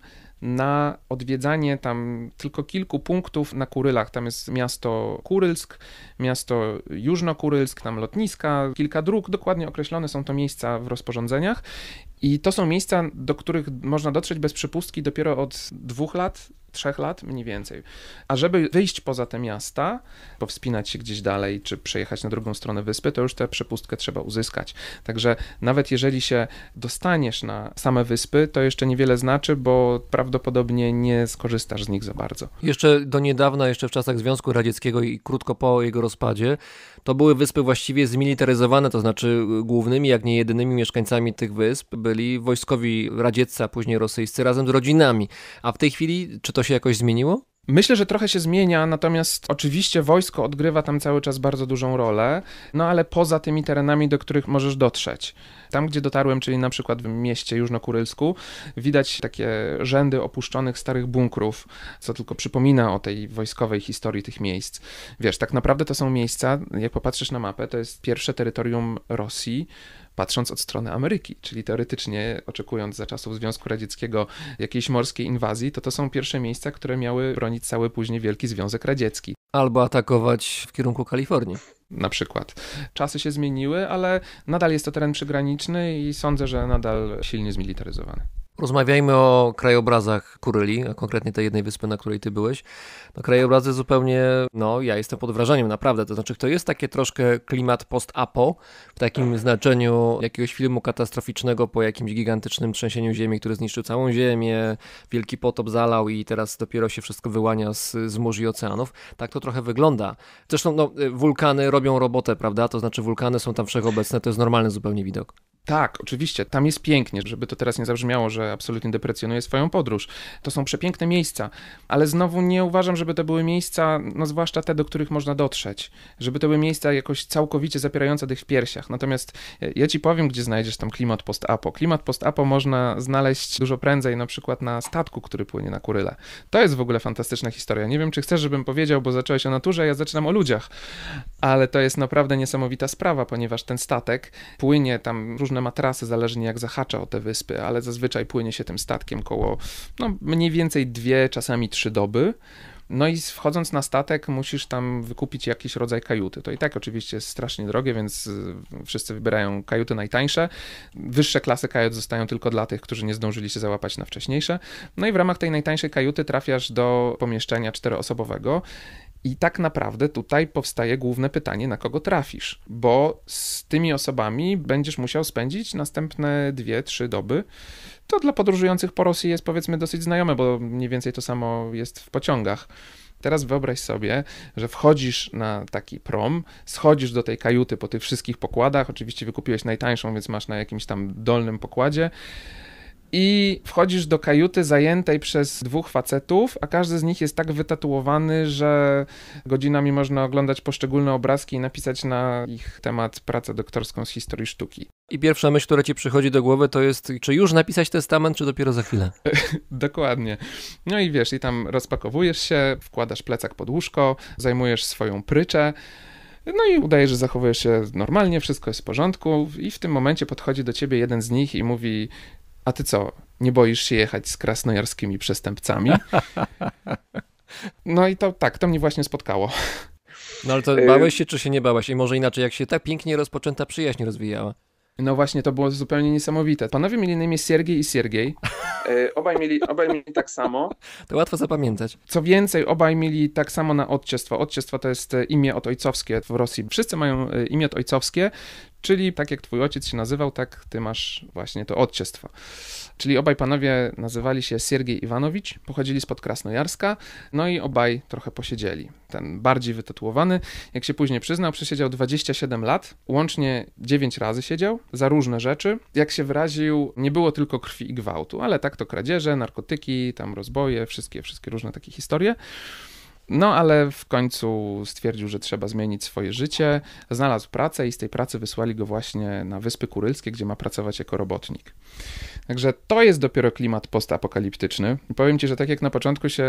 na odwiedzanie tam tylko kilku punktów na Kurylach. Tam jest miasto Kurylsk, miasto Jużno-Kurylsk, tam lotniska, kilka dróg, dokładnie określone są to miejsca w rozporządzeniach i to są miejsca, do których można dotrzeć bez przepustki dopiero od 2 lat, 3 lat mniej więcej. A żeby wyjść poza te miasta, powspinać się gdzieś dalej, czy przejechać na drugą stronę wyspy, to już tę przepustkę trzeba uzyskać. Także nawet jeżeli się dostaniesz na same wyspy, to jeszcze niewiele znaczy, bo prawdopodobnie nie skorzystasz z nich za bardzo. Jeszcze do niedawna, jeszcze w czasach Związku Radzieckiego i krótko po jego rozpadzie, to były wyspy właściwie zmilitaryzowane, to znaczy głównymi, jak nie jedynymi mieszkańcami tych wysp byli wojskowi radzieccy, a później rosyjscy razem z rodzinami. A w tej chwili, czy to się jakoś zmieniło? Myślę, że trochę się zmienia, natomiast oczywiście wojsko odgrywa tam cały czas bardzo dużą rolę, ale poza tymi terenami, do których możesz dotrzeć. Tam, gdzie dotarłem, czyli na przykład w mieście Jużno-Kurylsku, widać takie rzędy opuszczonych starych bunkrów, co tylko przypomina o tej wojskowej historii tych miejsc. Wiesz, tak naprawdę to są miejsca, jak popatrzysz na mapę, to jest pierwsze terytorium Rosji, patrząc od strony Ameryki, czyli teoretycznie oczekując za czasów Związku Radzieckiego jakiejś morskiej inwazji, to są pierwsze miejsca, które miały bronić cały później Wielki Związek Radziecki. Albo atakować w kierunku Kalifornii. Na przykład. Czasy się zmieniły, ale nadal jest to teren przygraniczny i sądzę, że nadal silnie zmilitaryzowany. Rozmawiajmy o krajobrazach Kuryli, a konkretnie tej jednej wyspy, na której ty byłeś. No, krajobrazy zupełnie, ja jestem pod wrażeniem, naprawdę. To znaczy, to jest takie troszkę klimat post-apo, w takim znaczeniu jakiegoś filmu katastroficznego po jakimś gigantycznym trzęsieniu ziemi, który zniszczył całą ziemię, wielki potop zalał i teraz dopiero się wszystko wyłania z mórz i oceanów. Tak to trochę wygląda. Zresztą, wulkany robią robotę, prawda? To znaczy, wulkany są tam wszechobecne, to jest normalny zupełnie widok. Tak, oczywiście, tam jest pięknie, żeby to teraz nie zabrzmiało, że absolutnie deprecjonuję swoją podróż. To są przepiękne miejsca, ale znowu nie uważam, żeby to były miejsca, zwłaszcza te, do których można dotrzeć, żeby to były miejsca jakoś całkowicie zapierające dych w piersiach. Natomiast ja ci powiem, gdzie znajdziesz tam klimat post-apo. Klimat post-apo można znaleźć dużo prędzej, na przykład na statku, który płynie na Kuryle. To jest w ogóle fantastyczna historia. Nie wiem, czy chcesz, żebym powiedział, bo zacząłeś o naturze, ja zaczynam o ludziach, ale to jest naprawdę niesamowita sprawa, ponieważ ten statek płynie tam różne matrasy, zależnie jak zahacza o te wyspy, ale zazwyczaj płynie się tym statkiem koło mniej więcej 2, czasami 3 doby. No i wchodząc na statek musisz tam wykupić jakiś rodzaj kajuty. To i tak oczywiście jest strasznie drogie, więc wszyscy wybierają kajuty najtańsze. Wyższe klasy kajut zostają tylko dla tych, którzy nie zdążyli się załapać na wcześniejsze. No i w ramach tej najtańszej kajuty trafiasz do pomieszczenia 4-osobowego. I tak naprawdę tutaj powstaje główne pytanie, na kogo trafisz, bo z tymi osobami będziesz musiał spędzić następne 2-3 doby. To dla podróżujących po Rosji jest powiedzmy dosyć znajome, bo mniej więcej to samo jest w pociągach. Teraz wyobraź sobie, że wchodzisz na taki prom, schodzisz do tej kajuty po tych wszystkich pokładach, oczywiście wykupiłeś najtańszą, więc masz na jakimś tam dolnym pokładzie. i wchodzisz do kajuty zajętej przez 2 facetów, a każdy z nich jest tak wytatuowany, że godzinami można oglądać poszczególne obrazki i napisać na ich temat pracę doktorską z historii sztuki. I pierwsza myśl, która ci przychodzi do głowy, to jest, czy już napisać testament, czy dopiero za chwilę? Dokładnie. No i wiesz, i tam rozpakowujesz się, wkładasz plecak pod łóżko, zajmujesz swoją pryczę, no i udajesz, że zachowujesz się normalnie, wszystko jest w porządku i w tym momencie podchodzi do ciebie jeden z nich i mówi: a ty co, nie boisz się jechać z krasnojarskimi przestępcami? No i to mnie właśnie spotkało. No ale to bałeś się, czy się nie bałeś? I może inaczej, jak się tak pięknie rozpoczęta przyjaźń rozwijała? No właśnie, to było zupełnie niesamowite. Panowie mieli na imię Siergiej i Siergiej. Obaj mieli tak samo. To łatwo zapamiętać. Co więcej, obaj mieli tak samo na odciestwo. Odciestwo to jest imię odojcowskie w Rosji. Wszyscy mają imię odojcowskie, czyli tak jak twój ojciec się nazywał, tak ty masz właśnie to odciestwo. Czyli obaj panowie nazywali się Siergiej Iwanowicz, pochodzili spod Krasnojarska, no i obaj trochę posiedzieli. Ten bardziej wytatuowany, jak się później przyznał, przesiedział 27 lat, łącznie 9 razy siedział za różne rzeczy. Jak się wyraził, nie było tylko krwi i gwałtu, ale tak to kradzieże, narkotyki, tam rozboje, wszystkie różne takie historie. No, ale w końcu stwierdził, że trzeba zmienić swoje życie, znalazł pracę i z tej pracy wysłali go właśnie na Wyspy Kurylskie, gdzie ma pracować jako robotnik. Także to jest dopiero klimat postapokaliptyczny. Powiem ci, że tak jak na początku się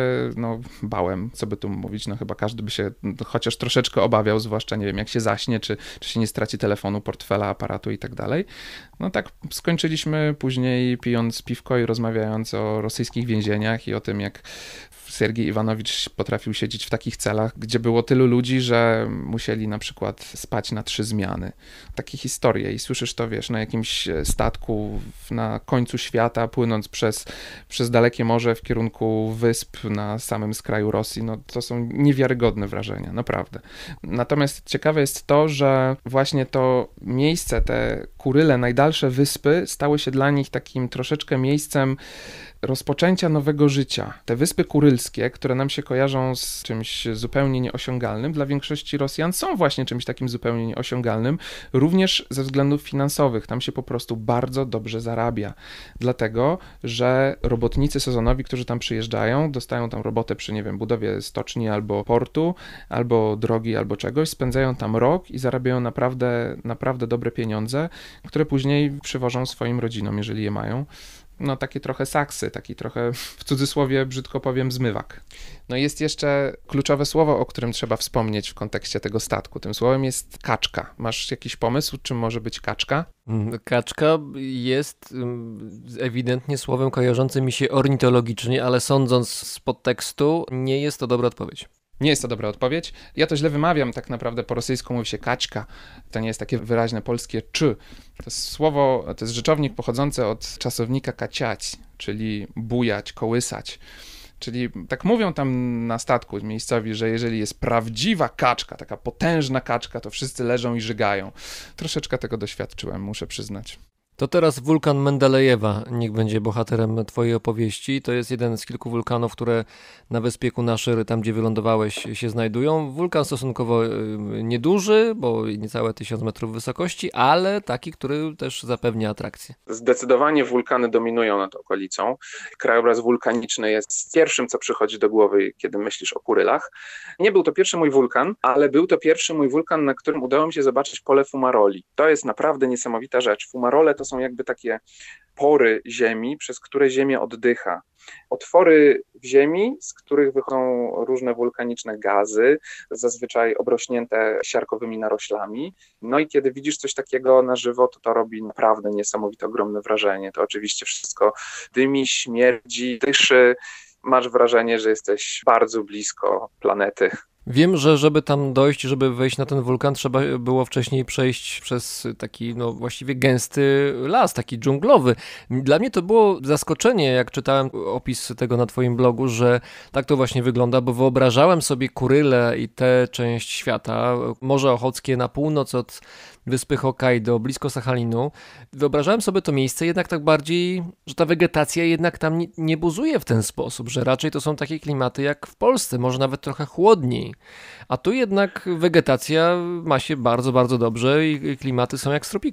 bałem, co by tu mówić, chyba każdy by się chociaż troszeczkę obawiał, zwłaszcza nie wiem, jak się zaśnie, czy się nie straci telefonu, portfela, aparatu i tak dalej. No tak skończyliśmy później pijąc piwko i rozmawiając o rosyjskich więzieniach i o tym, jak Siergiej Iwanowicz potrafił siedzieć w takich celach, gdzie było tylu ludzi, że musieli na przykład spać na 3 zmiany. Takie historie i słyszysz to, wiesz, na jakimś statku na końcu świata, płynąc przez dalekie morze w kierunku wysp na samym skraju Rosji. No to są niewiarygodne wrażenia, naprawdę. Natomiast ciekawe jest to, że właśnie to miejsce, te Kuryle, najdalsze wyspy, stały się dla nich takim troszeczkę miejscem rozpoczęcia nowego życia. Te Wyspy Kurylskie, które nam się kojarzą z czymś zupełnie nieosiągalnym, dla większości Rosjan są właśnie czymś takim zupełnie nieosiągalnym, również ze względów finansowych. Tam się po prostu bardzo dobrze zarabia. Dlatego, że robotnicy sezonowi, którzy tam przyjeżdżają, dostają tam robotę przy, nie wiem, budowie stoczni albo portu, albo drogi, albo czegoś, spędzają tam rok i zarabiają naprawdę, naprawdę dobre pieniądze, które później przywożą swoim rodzinom, jeżeli je mają. No takie trochę saksy, taki trochę, w cudzysłowie brzydko powiem, zmywak. No jest jeszcze kluczowe słowo, o którym trzeba wspomnieć w kontekście tego statku. Tym słowem jest kaczka. Masz jakiś pomysł, czym może być kaczka? Kaczka jest ewidentnie słowem kojarzącym mi się ornitologicznie, ale sądząc z podtekstu, nie jest to dobra odpowiedź. Nie jest to dobra odpowiedź. Ja to źle wymawiam, tak naprawdę po rosyjsku mówi się kaczka. To nie jest takie wyraźne polskie czy. To jest słowo, to jest rzeczownik pochodzący od czasownika kaciać, czyli bujać, kołysać. Czyli tak mówią tam na statku miejscowi, że jeżeli jest prawdziwa kaczka, taka potężna kaczka, to wszyscy leżą i żygają. Troszeczkę tego doświadczyłem, muszę przyznać. To teraz wulkan Mendelejewa niech będzie bohaterem twojej opowieści. To jest jeden z kilku wulkanów, które na wyspie Kunaszyr, tam gdzie wylądowałeś, się znajdują. Wulkan stosunkowo nieduży, bo niecałe 1000 metrów wysokości, ale taki, który też zapewnia atrakcję. Zdecydowanie wulkany dominują nad okolicą. Krajobraz wulkaniczny jest pierwszym, co przychodzi do głowy, kiedy myślisz o Kurylach. Nie był to pierwszy mój wulkan, ale był to pierwszy mój wulkan, na którym udało mi się zobaczyć pole fumaroli. To jest naprawdę niesamowita rzecz. Fumarole to są jakby takie pory ziemi, przez które ziemia oddycha. Otwory w ziemi, z których wychodzą różne wulkaniczne gazy, zazwyczaj obrośnięte siarkowymi naroślami. No i kiedy widzisz coś takiego na żywo, to robi naprawdę niesamowite, ogromne wrażenie. To oczywiście wszystko dymi, śmierdzi, dyszy. Masz wrażenie, że jesteś bardzo blisko planety. Wiem, że żeby tam dojść, żeby wejść na ten wulkan, trzeba było wcześniej przejść przez taki właściwie gęsty las, taki dżunglowy. Dla mnie to było zaskoczenie, jak czytałem opis tego na twoim blogu, że tak to właśnie wygląda, bo wyobrażałem sobie Kuryle i tę część świata, Morze Ochockie na północ od wyspy Hokkaido, blisko Sachalinu. Wyobrażałem sobie to miejsce jednak tak bardziej, że ta wegetacja jednak tam nie buzuje w ten sposób, że raczej to są takie klimaty jak w Polsce, może nawet trochę chłodniej. A tu jednak wegetacja ma się bardzo, bardzo dobrze i klimaty są jak z tropików.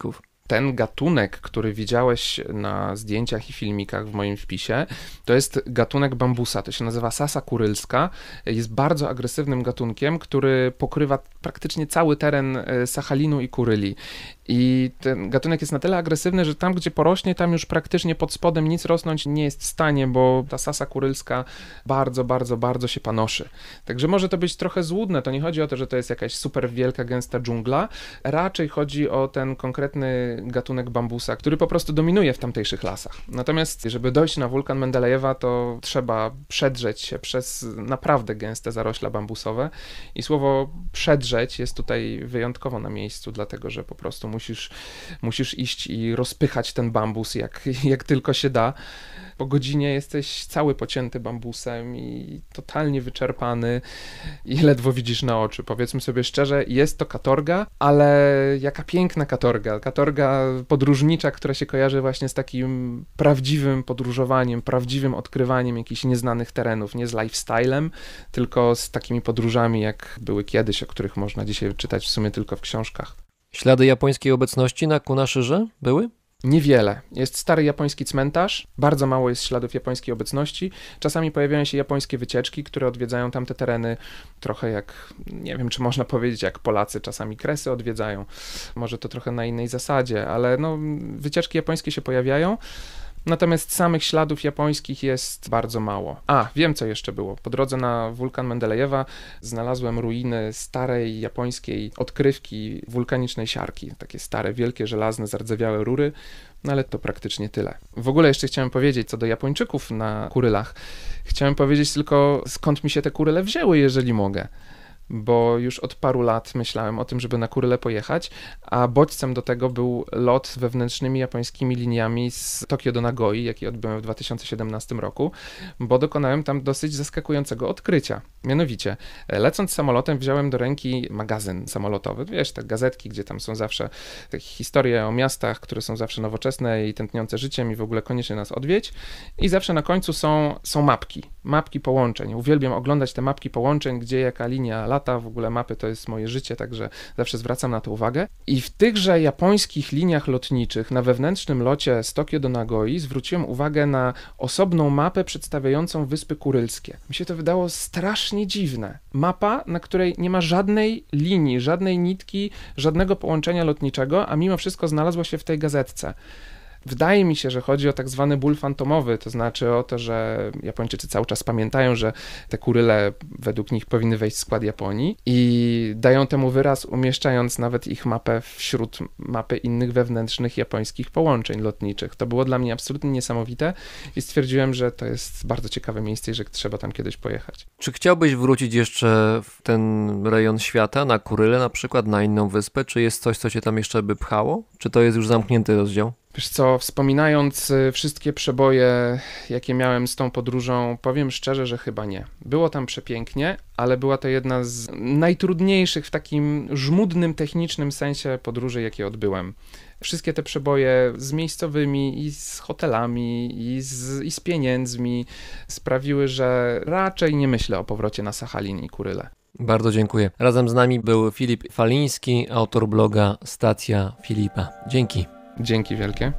ten gatunek, który widziałeś na zdjęciach i filmikach w moim wpisie, to jest gatunek bambusa, to się nazywa sasa kurylska, jest bardzo agresywnym gatunkiem, który pokrywa praktycznie cały teren Sachalinu i Kuryli. I ten gatunek jest na tyle agresywny, że tam, gdzie porośnie, tam już praktycznie pod spodem nic rosnąć nie jest w stanie, bo ta sasa kurylska bardzo, bardzo, bardzo się panoszy. Także może to być trochę złudne, to nie chodzi o to, że to jest jakaś super wielka, gęsta dżungla, raczej chodzi o ten konkretny gatunek bambusa, który po prostu dominuje w tamtejszych lasach. Natomiast, żeby dojść na wulkan Mendelejewa, to trzeba przedrzeć się przez naprawdę gęste zarośla bambusowe i słowo przedrzeć jest tutaj wyjątkowo na miejscu, dlatego, że po prostu musisz iść i rozpychać ten bambus jak tylko się da. Po godzinie jesteś cały pocięty bambusem i totalnie wyczerpany i ledwo widzisz na oczy. Powiedzmy sobie szczerze, jest to katorga, ale jaka piękna katorga. Katorga podróżnicza, która się kojarzy właśnie z takim prawdziwym podróżowaniem, prawdziwym odkrywaniem jakichś nieznanych terenów, nie z lifestylem, tylko z takimi podróżami, jak były kiedyś, o których można dzisiaj czytać w sumie tylko w książkach. Ślady japońskiej obecności na Kunashirze były? Niewiele. Jest stary japoński cmentarz, bardzo mało jest śladów japońskiej obecności. Czasami pojawiają się japońskie wycieczki, które odwiedzają tamte tereny trochę jak, nie wiem, czy można powiedzieć, jak Polacy czasami Kresy odwiedzają. Może to trochę na innej zasadzie, ale no, wycieczki japońskie się pojawiają. Natomiast samych śladów japońskich jest bardzo mało. Wiem, co jeszcze było. Po drodze na wulkan Mendelejewa znalazłem ruiny starej japońskiej odkrywki wulkanicznej siarki. Takie stare, wielkie, żelazne, zardzewiałe rury, no ale to praktycznie tyle. W ogóle jeszcze chciałem powiedzieć co do Japończyków na Kurylach. Chciałem powiedzieć tylko, skąd mi się te Kuryle wzięły, jeżeli mogę. Bo już od paru lat myślałem o tym, żeby na Kuryle pojechać, a bodźcem do tego był lot wewnętrznymi japońskimi liniami z Tokio do Nagoi, jaki odbyłem w 2017 roku, bo dokonałem tam dosyć zaskakującego odkrycia. Mianowicie, lecąc samolotem wziąłem do ręki magazyn samolotowy, wiesz, te gazetki, gdzie tam są zawsze te historie o miastach, które są zawsze nowoczesne i tętniące życiem i w ogóle koniecznie nas odwiedź i zawsze na końcu są mapki połączeń. Uwielbiam oglądać te mapki połączeń, gdzie jaka linia lata, w ogóle mapy to jest moje życie, także zawsze zwracam na to uwagę. I w tychże japońskich liniach lotniczych na wewnętrznym locie z Tokio do Nagoi zwróciłem uwagę na osobną mapę przedstawiającą Wyspy Kurylskie. Mi się to wydało strasznie dziwne. Mapa, na której nie ma żadnej linii, żadnej nitki, żadnego połączenia lotniczego, a mimo wszystko znalazło się w tej gazetce. Wydaje mi się, że chodzi o tak zwany ból fantomowy, to znaczy o to, że Japończycy cały czas pamiętają, że te Kuryle według nich powinny wejść w skład Japonii i dają temu wyraz, umieszczając nawet ich mapę wśród mapy innych wewnętrznych japońskich połączeń lotniczych. To było dla mnie absolutnie niesamowite i stwierdziłem, że to jest bardzo ciekawe miejsce i że trzeba tam kiedyś pojechać. Czy chciałbyś wrócić jeszcze w ten rejon świata, na Kuryle na przykład, na inną wyspę? Czy jest coś, co cię tam jeszcze by pchało? Czy to jest już zamknięty rozdział? Wiesz co, wspominając wszystkie przeboje, jakie miałem z tą podróżą, powiem szczerze, że chyba nie. Było tam przepięknie, ale była to jedna z najtrudniejszych w takim żmudnym, technicznym sensie podróży, jakie odbyłem. Wszystkie te przeboje z miejscowymi i z hotelami i z pieniędzmi sprawiły, że raczej nie myślę o powrocie na Sachalin i Kuryle. Bardzo dziękuję. Razem z nami był Filip Faliński, autor bloga Stacja Filipa. Dzięki. Dzięki wielkie.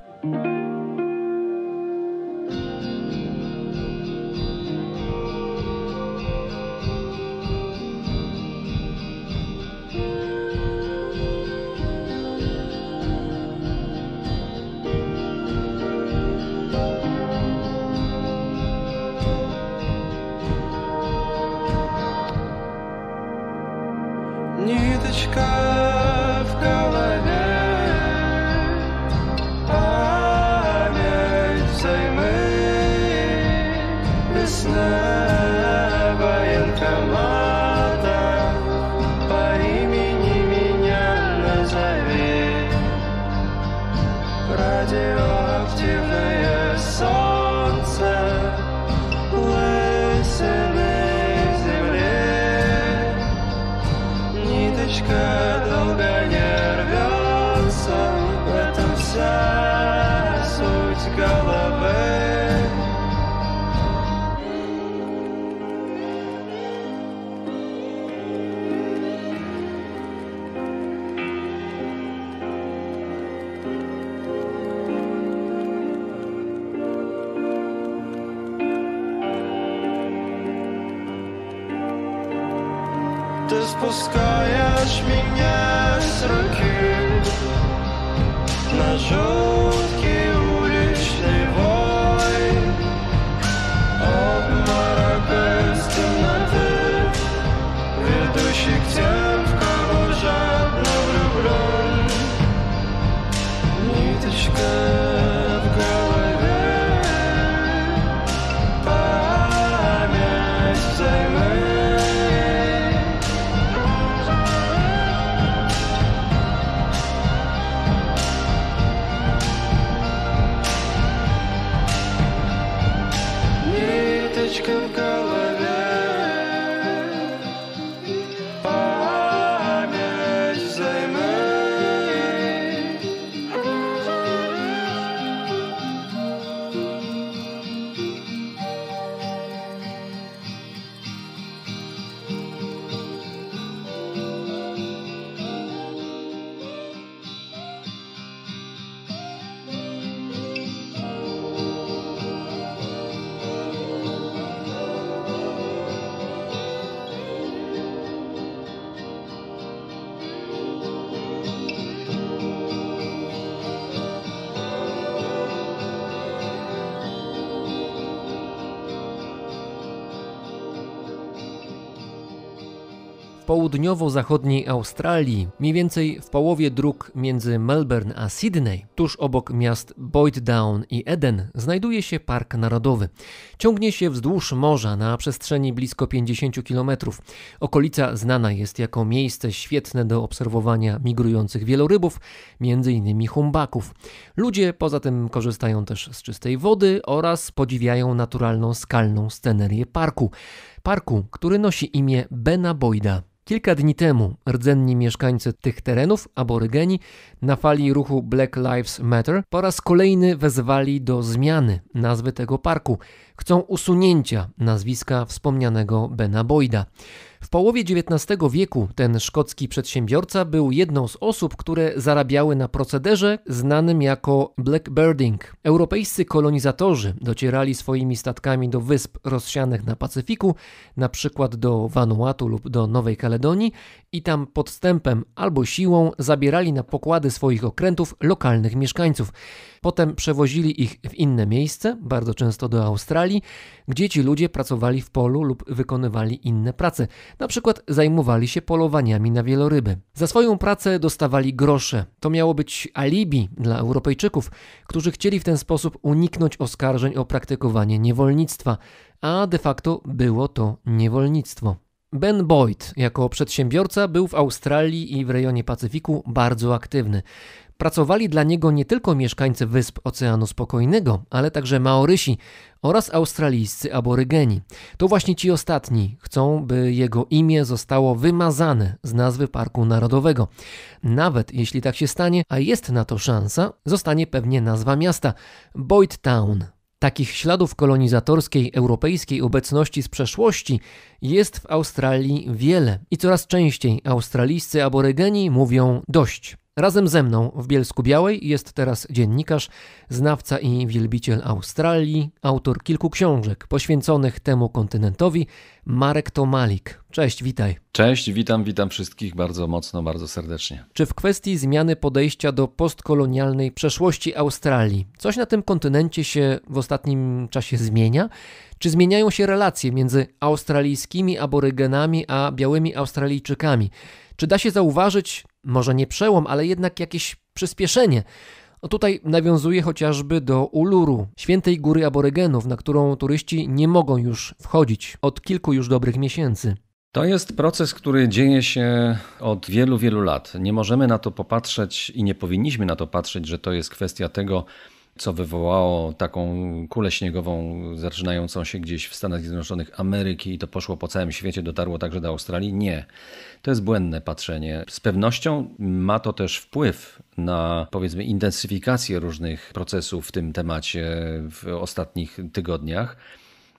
Ниточка в голове, Ты спускаешь меня с руки на жуткий уличный вой, обморок из темноты, ведущий к тем, в кого жадно влюблен. Ниточка в голове, память взаймы. Ниточка в голове, память взаймы. W południowo-zachodniej Australii, mniej więcej w połowie dróg między Melbourne a Sydney, tuż obok miast Boyd Down i Eden, znajduje się Park Narodowy. Ciągnie się wzdłuż morza na przestrzeni blisko 50 km. Okolica znana jest jako miejsce świetne do obserwowania migrujących wielorybów, m.in. humbaków. Ludzie poza tym korzystają też z czystej wody oraz podziwiają naturalną skalną scenerię parku, który nosi imię Bena Boyda. Kilka dni temu rdzenni mieszkańcy tych terenów, aborygeni, na fali ruchu Black Lives Matter po raz kolejny wezwali do zmiany nazwy tego parku. Chcą usunięcia nazwiska wspomnianego Bena Boyda. W połowie XIX wieku ten szkocki przedsiębiorca był jedną z osób, które zarabiały na procederze znanym jako blackbirding. Europejscy kolonizatorzy docierali swoimi statkami do wysp rozsianych na Pacyfiku, na przykład do Vanuatu lub do Nowej Kaledonii i tam podstępem albo siłą zabierali na pokłady swoich okrętów lokalnych mieszkańców. Potem przewozili ich w inne miejsce, bardzo często do Australii, gdzie ci ludzie pracowali w polu lub wykonywali inne prace. Na przykład zajmowali się polowaniami na wieloryby. Za swoją pracę dostawali grosze. To miało być alibi dla Europejczyków, którzy chcieli w ten sposób uniknąć oskarżeń o praktykowanie niewolnictwa, a de facto było to niewolnictwo. Ben Boyd jako przedsiębiorca był w Australii i w rejonie Pacyfiku bardzo aktywny. Pracowali dla niego nie tylko mieszkańcy wysp Oceanu Spokojnego, ale także Maorysi oraz australijscy aborygeni. To właśnie ci ostatni chcą, by jego imię zostało wymazane z nazwy Parku Narodowego. Nawet jeśli tak się stanie, a jest na to szansa, zostanie pewnie nazwa miasta – Boyd Town. Takich śladów kolonizatorskiej europejskiej obecności z przeszłości jest w Australii wiele i coraz częściej australijscy aborygeni mówią dość. Razem ze mną w Bielsku-Białej jest teraz dziennikarz, znawca i wielbiciel Australii, autor kilku książek poświęconych temu kontynentowi, Marek Tomalik. Cześć, witaj. Cześć, witam wszystkich bardzo mocno, bardzo serdecznie. Czy w kwestii zmiany podejścia do postkolonialnej przeszłości Australii coś na tym kontynencie się w ostatnim czasie zmienia? Czy zmieniają się relacje między australijskimi aborygenami a białymi Australijczykami? Czy da się zauważyć, może nie przełom, ale jednak jakieś przyspieszenie? No tutaj nawiązuje chociażby do Uluru, świętej góry aborygenów, na którą turyści nie mogą już wchodzić od kilku już dobrych miesięcy. To jest proces, który dzieje się od wielu, wielu lat. Nie możemy na to popatrzeć i nie powinniśmy na to patrzeć, że to jest kwestia tego, co wywołało taką kulę śniegową zaczynającą się gdzieś w Stanach Zjednoczonych Ameryki i to poszło po całym świecie, dotarło także do Australii. Nie. To jest błędne patrzenie. Z pewnością ma to też wpływ na, powiedzmy, intensyfikację różnych procesów w tym temacie w ostatnich tygodniach.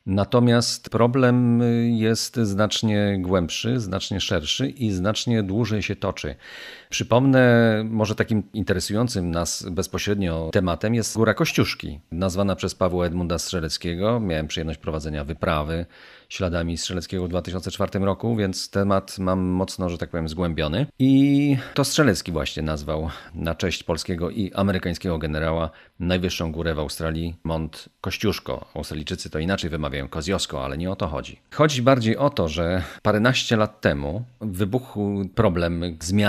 Natomiast problem jest znacznie głębszy, znacznie szerszy i znacznie dłużej się toczy. Przypomnę, może takim interesującym nas bezpośrednio tematem jest Góra Kościuszki, nazwana przez Pawła Edmunda Strzeleckiego. Miałem przyjemność prowadzenia wyprawy śladami Strzeleckiego w 2004 roku, więc temat mam mocno, że tak powiem, zgłębiony. I to Strzelecki właśnie nazwał na cześć polskiego i amerykańskiego generała najwyższą górę w Australii Mont Kościuszko. Australijczycy to inaczej wymawiają Kosciuszko, ale nie o to chodzi. Chodzi bardziej o to, że paręnaście lat temu wybuchł problem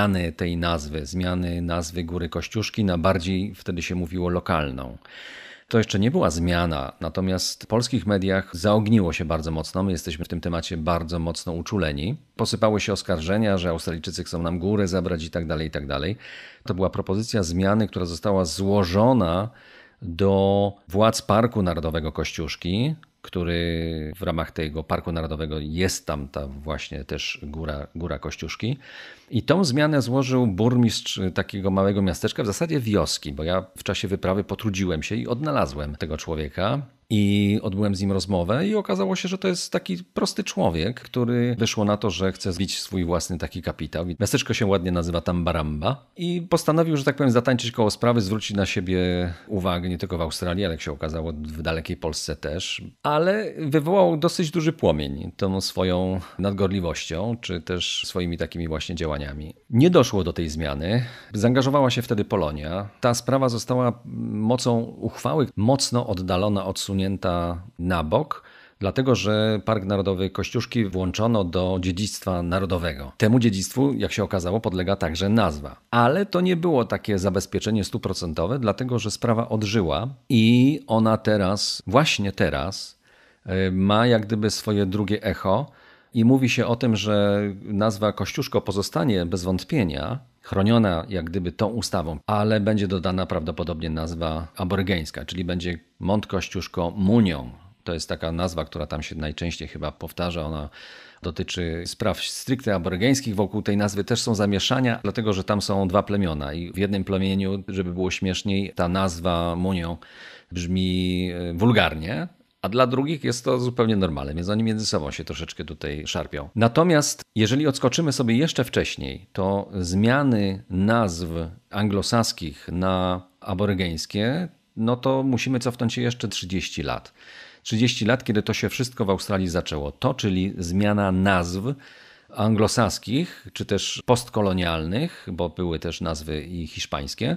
zmiany nazwy Góry Kościuszki na bardziej, wtedy się mówiło, lokalną. To jeszcze nie była zmiana, natomiast w polskich mediach zaogniło się bardzo mocno. My jesteśmy w tym temacie bardzo mocno uczuleni. Posypały się oskarżenia, że Australijczycy chcą nam górę zabrać i tak dalej, i tak dalej. To była propozycja zmiany, która została złożona do władz Parku Narodowego Kościuszki, który w ramach tego Parku Narodowego jest tam ta właśnie też Góra Kościuszki. I tą zmianę złożył burmistrz takiego małego miasteczka, w zasadzie wioski, bo ja w czasie wyprawy potrudziłem się i odnalazłem tego człowieka. I odbyłem z nim rozmowę i okazało się, że to jest taki prosty człowiek, który wyszło na to, że chce zbić swój własny taki kapitał. Miasteczko się ładnie nazywa Tambaramba i postanowił, że tak powiem, zatańczyć koło sprawy, zwrócić na siebie uwagę nie tylko w Australii, ale jak się okazało w dalekiej Polsce też. Ale wywołał dosyć duży płomień tą swoją nadgorliwością, czy też swoimi takimi właśnie działaniami. Nie doszło do tej zmiany. Zaangażowała się wtedy Polonia. Ta sprawa została mocą uchwały mocno oddalona, odsunięta na bok, dlatego że Park Narodowy Kościuszki włączono do dziedzictwa narodowego. Temu dziedzictwu, jak się okazało, podlega także nazwa. Ale to nie było takie zabezpieczenie 100%, dlatego że sprawa odżyła i ona właśnie teraz ma jak gdyby swoje drugie echo i mówi się o tym, że nazwa Kościuszko pozostanie bez wątpienia chroniona jak gdyby tą ustawą, ale będzie dodana prawdopodobnie nazwa aborygeńska, czyli będzie Mont Kościuszko Munią. To jest taka nazwa, która tam się najczęściej chyba powtarza. Ona dotyczy spraw stricte aborygeńskich. Wokół tej nazwy też są zamieszania, dlatego że tam są dwa plemiona i w jednym plemieniu, żeby było śmieszniej, ta nazwa Munią brzmi wulgarnie, a dla drugich jest to zupełnie normalne, więc oni między sobą się troszeczkę tutaj szarpią. Natomiast jeżeli odskoczymy sobie jeszcze wcześniej, to zmiany nazw anglosaskich na aborygeńskie, no to musimy cofnąć się jeszcze 30 lat. 30 lat, kiedy to się wszystko w Australii zaczęło. To, czyli zmiana nazw anglosaskich, czy też postkolonialnych, bo były też nazwy i hiszpańskie,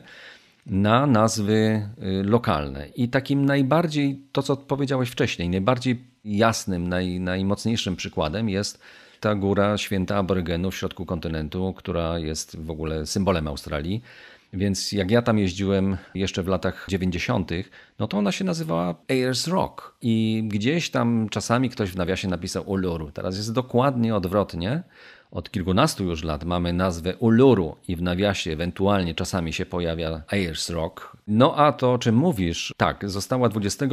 na nazwy lokalne. I takim najbardziej, to co powiedziałeś wcześniej, najbardziej jasnym, najmocniejszym przykładem jest ta góra święta aborygenów w środku kontynentu, która jest w ogóle symbolem Australii. Więc jak ja tam jeździłem jeszcze w latach 90., no to ona się nazywała Ayers Rock. I gdzieś tam czasami ktoś w nawiasie napisał Uluru. Teraz jest dokładnie odwrotnie. Od kilkunastu już lat mamy nazwę Uluru i w nawiasie ewentualnie czasami się pojawia Ayers Rock. No a to, o czym mówisz, tak, została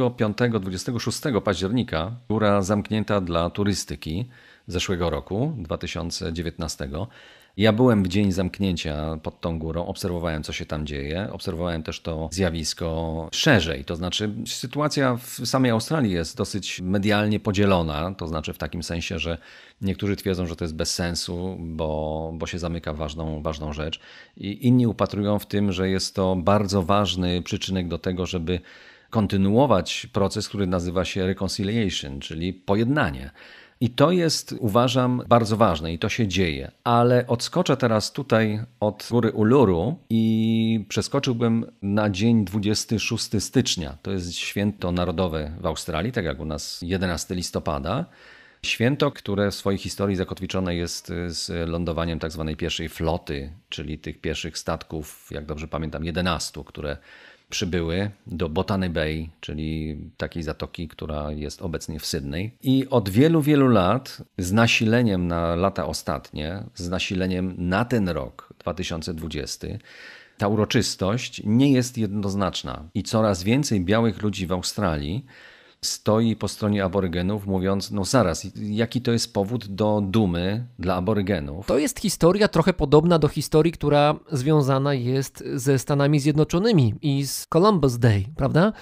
25-26 października góra zamknięta dla turystyki zeszłego roku, 2019. Ja byłem w dzień zamknięcia pod tą górą, obserwowałem, co się tam dzieje, obserwowałem też to zjawisko szerzej, to znaczy sytuacja w samej Australii jest dosyć medialnie podzielona, to znaczy w takim sensie, że niektórzy twierdzą, że to jest bez sensu, bo się zamyka ważną rzecz i inni upatrują w tym, że jest to bardzo ważny przyczynek do tego, żeby kontynuować proces, który nazywa się reconciliation, czyli pojednanie. I to jest, uważam, bardzo ważne i to się dzieje. Ale odskoczę teraz tutaj od góry Uluru i przeskoczyłbym na dzień 26 stycznia. To jest święto narodowe w Australii, tak jak u nas 11 listopada. Święto, które w swojej historii zakotwiczone jest z lądowaniem tak zwanej pierwszej floty, czyli tych pierwszych statków, jak dobrze pamiętam, 11, które przybyły do Botany Bay, czyli takiej zatoki, która jest obecnie w Sydney. I od wielu, wielu lat z nasileniem na lata ostatnie, z nasileniem na ten rok 2020, ta uroczystość nie jest jednoznaczna. I coraz więcej białych ludzi w Australii stoi po stronie aborygenów, mówiąc, no zaraz, jaki to jest powód do dumy dla aborygenów? To jest historia trochę podobna do historii, która związana jest ze Stanami Zjednoczonymi i z Columbus Day, prawda?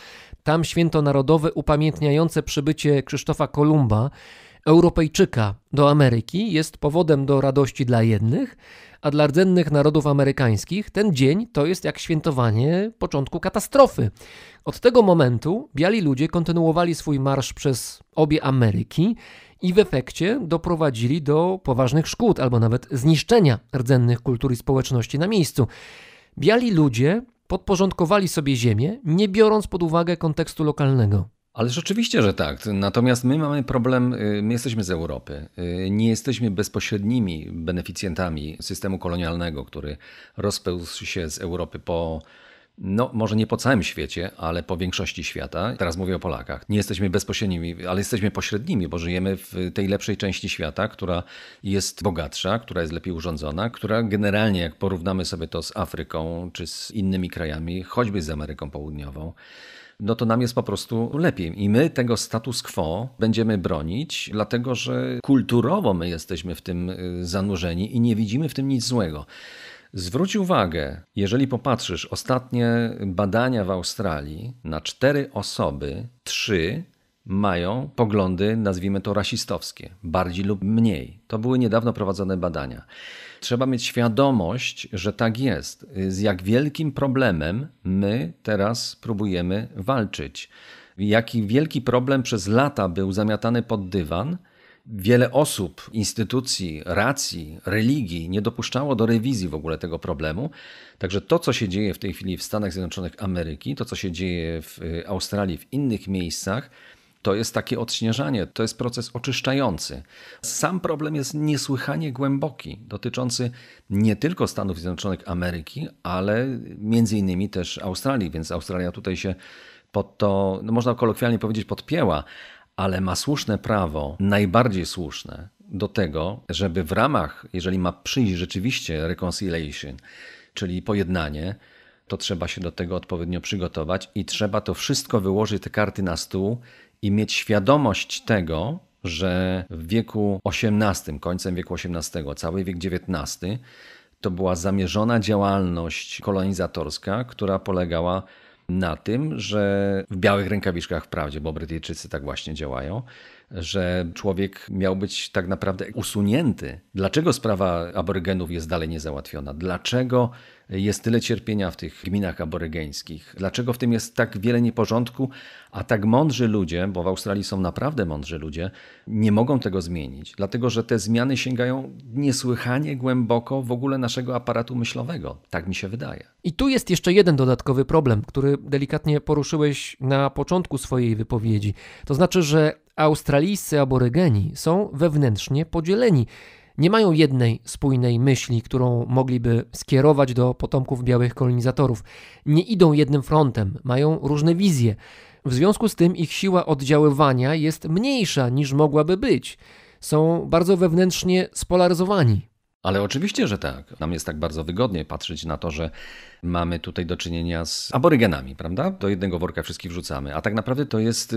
Tam święto narodowe upamiętniające przybycie Krzysztofa Kolumba, Europejczyka, do Ameryki jest powodem do radości dla jednych, a dla rdzennych narodów amerykańskich ten dzień to jest jak świętowanie początku katastrofy. Od tego momentu biali ludzie kontynuowali swój marsz przez obie Ameryki i w efekcie doprowadzili do poważnych szkód albo nawet zniszczenia rdzennych kultur i społeczności na miejscu. Biali ludzie podporządkowali sobie ziemię, nie biorąc pod uwagę kontekstu lokalnego. Ale rzeczywiście, że tak. Natomiast my mamy problem, my jesteśmy z Europy. Nie jesteśmy bezpośrednimi beneficjentami systemu kolonialnego, który rozpełzł się z Europy może nie po całym świecie, ale po większości świata. Teraz mówię o Polakach. Nie jesteśmy bezpośrednimi, ale jesteśmy pośrednimi, bo żyjemy w tej lepszej części świata, która jest bogatsza, która jest lepiej urządzona, która generalnie, jak porównamy sobie to z Afryką czy z innymi krajami, choćby z Ameryką Południową, no to nam jest po prostu lepiej. I my tego status quo będziemy bronić, dlatego że kulturowo my jesteśmy w tym zanurzeni i nie widzimy w tym nic złego. Zwróć uwagę, jeżeli popatrzysz, ostatnie badania w Australii, na 4 osoby 3 mają poglądy, nazwijmy to rasistowskie, bardziej lub mniej. To były niedawno prowadzone badania. Trzeba mieć świadomość, że tak jest. Z jak wielkim problemem my teraz próbujemy walczyć. Jaki wielki problem przez lata był zamiatany pod dywan. Wiele osób, instytucji, racji, religii nie dopuszczało do rewizji w ogóle tego problemu. Także to, co się dzieje w tej chwili w Stanach Zjednoczonych Ameryki, to, co się dzieje w Australii, w innych miejscach, to jest takie odśnieżanie, to jest proces oczyszczający. Sam problem jest niesłychanie głęboki, dotyczący nie tylko Stanów Zjednoczonych Ameryki, ale między innymi też Australii, więc Australia tutaj się pod to, można kolokwialnie powiedzieć, podpięła, ale ma słuszne prawo, najbardziej słuszne, do tego, żeby w ramach, jeżeli ma przyjść rzeczywiście reconciliation, czyli pojednanie, to trzeba się do tego odpowiednio przygotować i trzeba to wszystko wyłożyć, te karty na stół i mieć świadomość tego, że w wieku XVIII, końcem wieku XVIII, cały wiek XIX, to była zamierzona działalność kolonizatorska, która polegała na tym, że w białych rękawiczkach wprawdzie, bo Brytyjczycy tak właśnie działają, że człowiek miał być tak naprawdę usunięty. Dlaczego sprawa aborygenów jest dalej niezałatwiona? Dlaczego jest tyle cierpienia w tych gminach aborygeńskich? Dlaczego w tym jest tak wiele nieporządku, a tak mądrzy ludzie, bo w Australii są naprawdę mądrzy ludzie, nie mogą tego zmienić? Dlatego, że te zmiany sięgają niesłychanie głęboko w ogóle naszego aparatu myślowego. Tak mi się wydaje. I tu jest jeszcze jeden dodatkowy problem, który delikatnie poruszyłeś na początku swojej wypowiedzi. To znaczy, że australijscy aborygeni są wewnętrznie podzieleni. Nie mają jednej spójnej myśli, którą mogliby skierować do potomków białych kolonizatorów. Nie idą jednym frontem, mają różne wizje. W związku z tym ich siła oddziaływania jest mniejsza niż mogłaby być. Są bardzo wewnętrznie spolaryzowani. Ale oczywiście, że tak. Nam jest tak bardzo wygodnie patrzeć na to, że mamy tutaj do czynienia z aborygenami, prawda? Do jednego worka wszystkich wrzucamy. A tak naprawdę to jest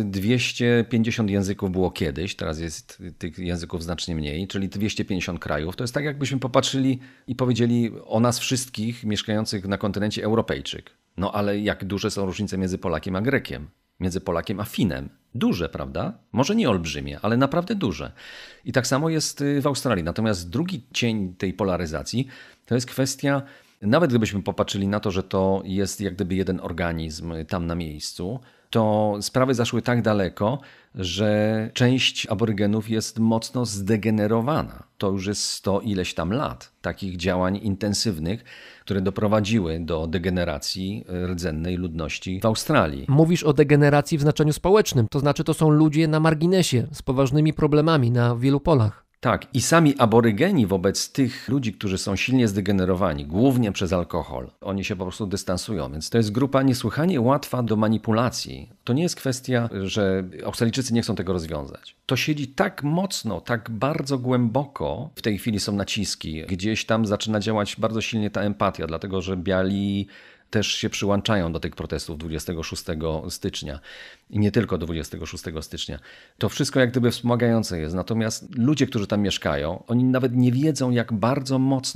250 języków było kiedyś, teraz jest tych języków znacznie mniej, czyli 250 krajów. To jest tak, jakbyśmy popatrzyli i powiedzieli o nas wszystkich mieszkających na kontynencie Europejczyk. No ale jak duże są różnice między Polakiem a Grekiem? Między Polakiem a Finem. Duże, prawda? Może nie olbrzymie, ale naprawdę duże. I tak samo jest w Australii. Natomiast drugi cień tej polaryzacji to jest kwestia, nawet gdybyśmy popatrzyli na to, że to jest jak gdyby jeden organizm tam na miejscu, to sprawy zaszły tak daleko, że część aborygenów jest mocno zdegenerowana. To już jest 100 ileś tam lat takich działań intensywnych, które doprowadziły do degeneracji rdzennej ludności w Australii. Mówisz o degeneracji w znaczeniu społecznym, to znaczy to są ludzie na marginesie z poważnymi problemami na wielu polach. Tak, i sami aborygeni wobec tych ludzi, którzy są silnie zdegenerowani, głównie przez alkohol, oni się po prostu dystansują, więc to jest grupa niesłychanie łatwa do manipulacji. To nie jest kwestia, że Australijczycy nie chcą tego rozwiązać. To siedzi tak mocno, tak bardzo głęboko, w tej chwili są naciski, gdzieś tam zaczyna działać bardzo silnie ta empatia, dlatego że biali też się przyłączają do tych protestów 26 stycznia i nie tylko 26 stycznia. To wszystko jak gdyby wspomagające jest. Natomiast ludzie, którzy tam mieszkają, oni nawet nie wiedzą, jak bardzo mocno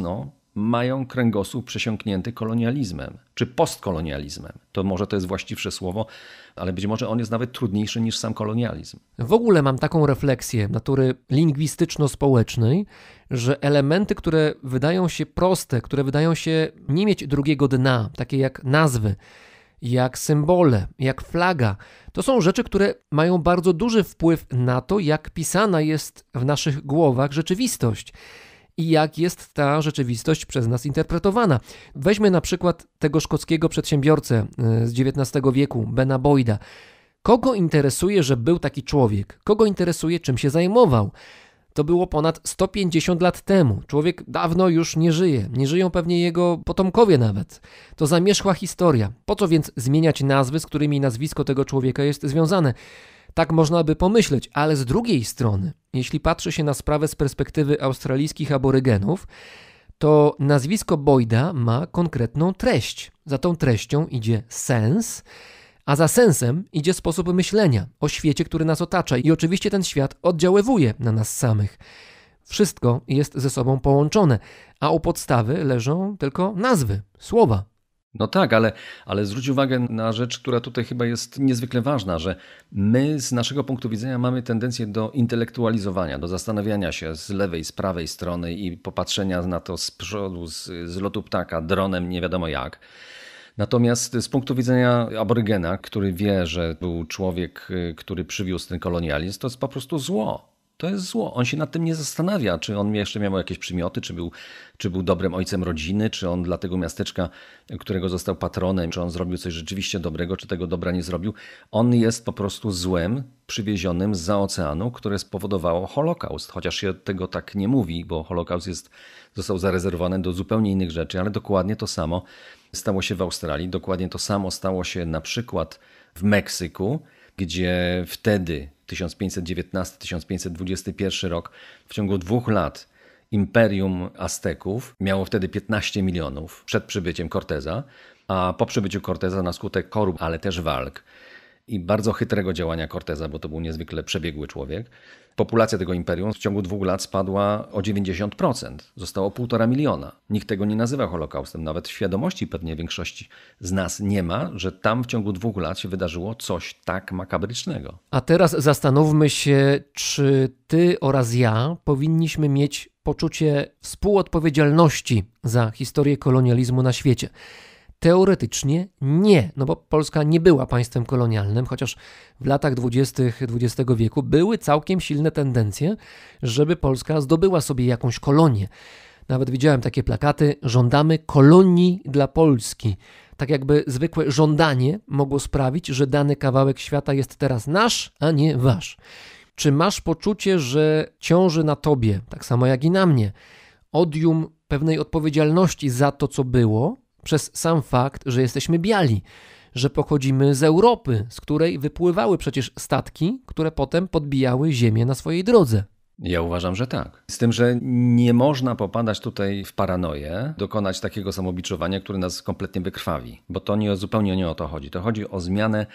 mają kręgosłup przesiąknięty kolonializmem czy postkolonializmem. To może to jest właściwsze słowo, ale być może on jest nawet trudniejszy niż sam kolonializm. W ogóle mam taką refleksję natury lingwistyczno-społecznej, że elementy, które wydają się proste, które wydają się nie mieć drugiego dna, takie jak nazwy, jak symbole, jak flaga, to są rzeczy, które mają bardzo duży wpływ na to, jak pisana jest w naszych głowach rzeczywistość i jak jest ta rzeczywistość przez nas interpretowana. Weźmy na przykład tego szkockiego przedsiębiorcę z XIX wieku, Bena Boyda. Kogo interesuje, że był taki człowiek? Kogo interesuje, czym się zajmował? To było ponad 150 lat temu. Człowiek dawno już nie żyje. Nie żyją pewnie jego potomkowie nawet. To zamierzchła historia. Po co więc zmieniać nazwy, z którymi nazwisko tego człowieka jest związane? Tak można by pomyśleć, ale z drugiej strony, jeśli patrzy się na sprawę z perspektywy australijskich aborygenów, to nazwisko Boyda ma konkretną treść. Za tą treścią idzie sens, a za sensem idzie sposób myślenia o świecie, który nas otacza i oczywiście ten świat oddziaływuje na nas samych. Wszystko jest ze sobą połączone, a u podstawy leżą tylko nazwy, słowa. No tak, ale zwróć uwagę na rzecz, która tutaj chyba jest niezwykle ważna, że my z naszego punktu widzenia mamy tendencję do intelektualizowania, do zastanawiania się z lewej, z prawej strony i popatrzenia na to z przodu, z lotu ptaka, dronem, nie wiadomo jak. Natomiast z punktu widzenia aborygena, który wie, że był człowiek, który przywiózł ten kolonializm, to jest po prostu zło. To jest zło. On się nad tym nie zastanawia, czy on jeszcze miał jakieś przymioty, czy był dobrym ojcem rodziny, czy on dla tego miasteczka, którego został patronem, czy on zrobił coś rzeczywiście dobrego, czy tego dobra nie zrobił. On jest po prostu złem przywiezionym zza oceanu, które spowodowało Holokaust. Chociaż się tego tak nie mówi, bo Holokaust został zarezerwowany do zupełnie innych rzeczy, ale dokładnie to samo stało się w Australii. Dokładnie to samo stało się na przykład w Meksyku, gdzie wtedy 1519-1521 rok, w ciągu 2 lat Imperium Azteków miało wtedy 15 milionów przed przybyciem Corteza, a po przybyciu Corteza na skutek chorób, ale też walk i bardzo chytrego działania Corteza, bo to był niezwykle przebiegły człowiek, populacja tego imperium w ciągu 2 lat spadła o 90%. Zostało 1,5 miliona. Nikt tego nie nazywa Holokaustem. Nawet świadomości pewnie większości z nas nie ma, że tam w ciągu 2 lat się wydarzyło coś tak makabrycznego. A teraz zastanówmy się, czy ty oraz ja powinniśmy mieć poczucie współodpowiedzialności za historię kolonializmu na świecie. Teoretycznie nie, no bo Polska nie była państwem kolonialnym, chociaż w latach 20. XX wieku były całkiem silne tendencje, żeby Polska zdobyła sobie jakąś kolonię. Nawet widziałem takie plakaty: żądamy kolonii dla Polski. Tak jakby zwykłe żądanie mogło sprawić, że dany kawałek świata jest teraz nasz, a nie wasz. Czy masz poczucie, że ciąży na tobie, tak samo jak i na mnie, odium pewnej odpowiedzialności za to, co było, przez sam fakt, że jesteśmy biali, że pochodzimy z Europy, z której wypływały przecież statki, które potem podbijały ziemię na swojej drodze? Ja uważam, że tak. Z tym, że nie można popadać tutaj w paranoję, dokonać takiego samobiczowania, które nas kompletnie wykrwawi, bo to zupełnie nie o to chodzi. To chodzi o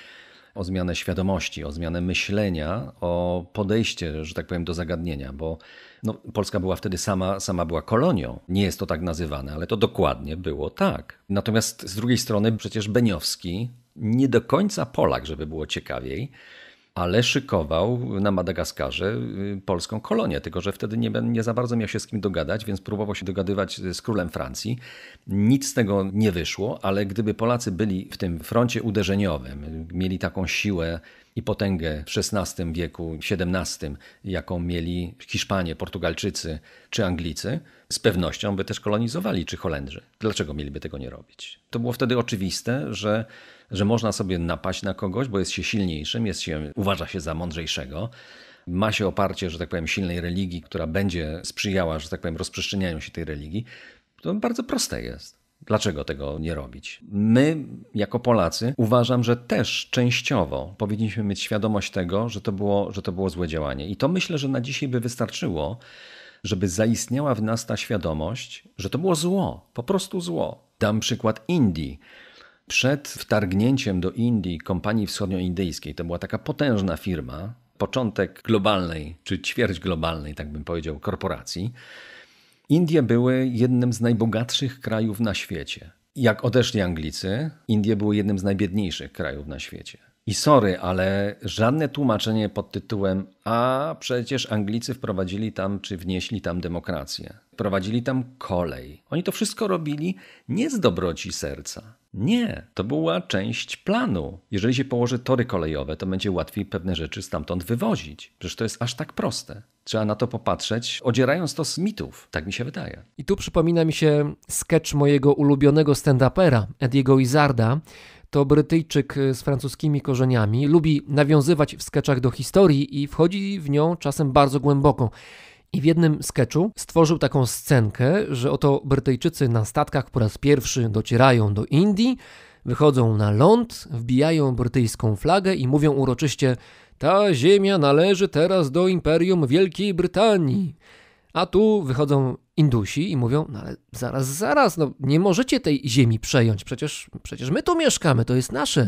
zmianę świadomości, o zmianę myślenia, o podejście, że tak powiem, do zagadnienia, bo Polska była wtedy sama była kolonią. Nie jest to tak nazywane, ale to dokładnie było tak. Natomiast z drugiej strony przecież Beniowski, nie do końca Polak, żeby było ciekawiej, ale szykował na Madagaskarze polską kolonię, tylko że wtedy nie za bardzo miał się z kim dogadać, więc próbował się dogadywać z królem Francji. Nic z tego nie wyszło, ale gdyby Polacy byli w tym froncie uderzeniowym, mieli taką siłę i potęgę w XVI wieku, XVII, jaką mieli Hiszpanie, Portugalczycy czy Anglicy, z pewnością by też kolonizowali, czy Holendrzy. Dlaczego mieliby tego nie robić? To było wtedy oczywiste, że można sobie napaść na kogoś, bo jest się silniejszym, uważa się za mądrzejszego, ma się oparcie, że tak powiem, silnej religii, która będzie sprzyjała, że tak powiem, rozprzestrzenianiu się tej religii. To bardzo proste jest. Dlaczego tego nie robić? My, jako Polacy, uważam, że też częściowo powinniśmy mieć świadomość tego, że to było złe działanie. I to myślę, że na dzisiaj by wystarczyło, żeby zaistniała w nas ta świadomość, że to było zło, po prostu zło. Dam przykład Indii. Przed wtargnięciem do Indii Kompanii Wschodnioindyjskiej, to była taka potężna firma, początek globalnej, czy ćwierć globalnej, tak bym powiedział, korporacji, Indie były jednym z najbogatszych krajów na świecie. Jak odeszli Anglicy, Indie były jednym z najbiedniejszych krajów na świecie. I sorry, ale żadne tłumaczenie pod tytułem a przecież Anglicy wprowadzili tam, czy wnieśli tam demokrację. Wprowadzili tam kolej. Oni to wszystko robili nie z dobroci serca. Nie, to była część planu. Jeżeli się położy tory kolejowe, to będzie łatwiej pewne rzeczy stamtąd wywozić. Przecież to jest aż tak proste. Trzeba na to popatrzeć, odzierając to z mitów. Tak mi się wydaje. I tu przypomina mi się sketch mojego ulubionego stand-upera, Ediego Izzarda. To Brytyjczyk z francuskimi korzeniami. Lubi nawiązywać w sketchach do historii i wchodzi w nią czasem bardzo głęboko. I w jednym sketchu stworzył taką scenkę, że oto Brytyjczycy na statkach po raz pierwszy docierają do Indii, wychodzą na ląd, wbijają brytyjską flagę i mówią uroczyście: ta ziemia należy teraz do Imperium Wielkiej Brytanii. A tu wychodzą Indusi i mówią: no ale zaraz, no nie możecie tej ziemi przejąć, przecież my tu mieszkamy, to jest nasze.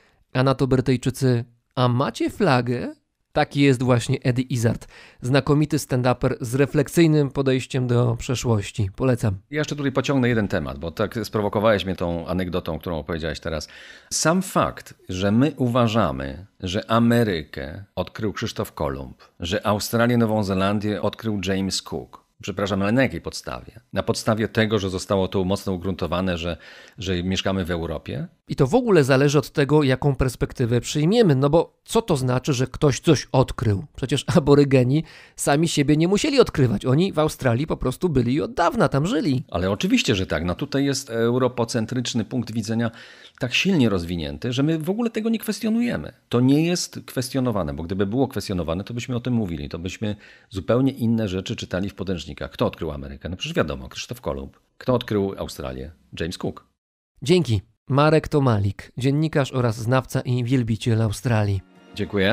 A na to Brytyjczycy: a macie flagę? Taki jest właśnie Eddie Izzard, znakomity stand-uper z refleksyjnym podejściem do przeszłości. Polecam. Ja jeszcze tutaj pociągnę jeden temat, bo tak sprowokowałeś mnie tą anegdotą, którą opowiedziałeś teraz. Sam fakt, że my uważamy, że Amerykę odkrył Krzysztof Kolumb, że Australię, Nową Zelandię odkrył James Cook. Przepraszam, ale na jakiej podstawie? Na podstawie tego, że zostało tu mocno ugruntowane, że mieszkamy w Europie? I to w ogóle zależy od tego, jaką perspektywę przyjmiemy, no bo co to znaczy, że ktoś coś odkrył? Przecież aborygeni sami siebie nie musieli odkrywać. Oni w Australii po prostu byli i od dawna tam żyli. Ale oczywiście, że tak. No tutaj jest europocentryczny punkt widzenia tak silnie rozwinięty, że my w ogóle tego nie kwestionujemy. To nie jest kwestionowane, bo gdyby było kwestionowane, to byśmy o tym mówili. To byśmy zupełnie inne rzeczy czytali w podręcznikach. Kto odkrył Amerykę? No przecież wiadomo, Krzysztof Kolumb. Kto odkrył Australię? James Cook. Dzięki. Marek Tomalik, dziennikarz oraz znawca i wielbiciel Australii. Dziękuję.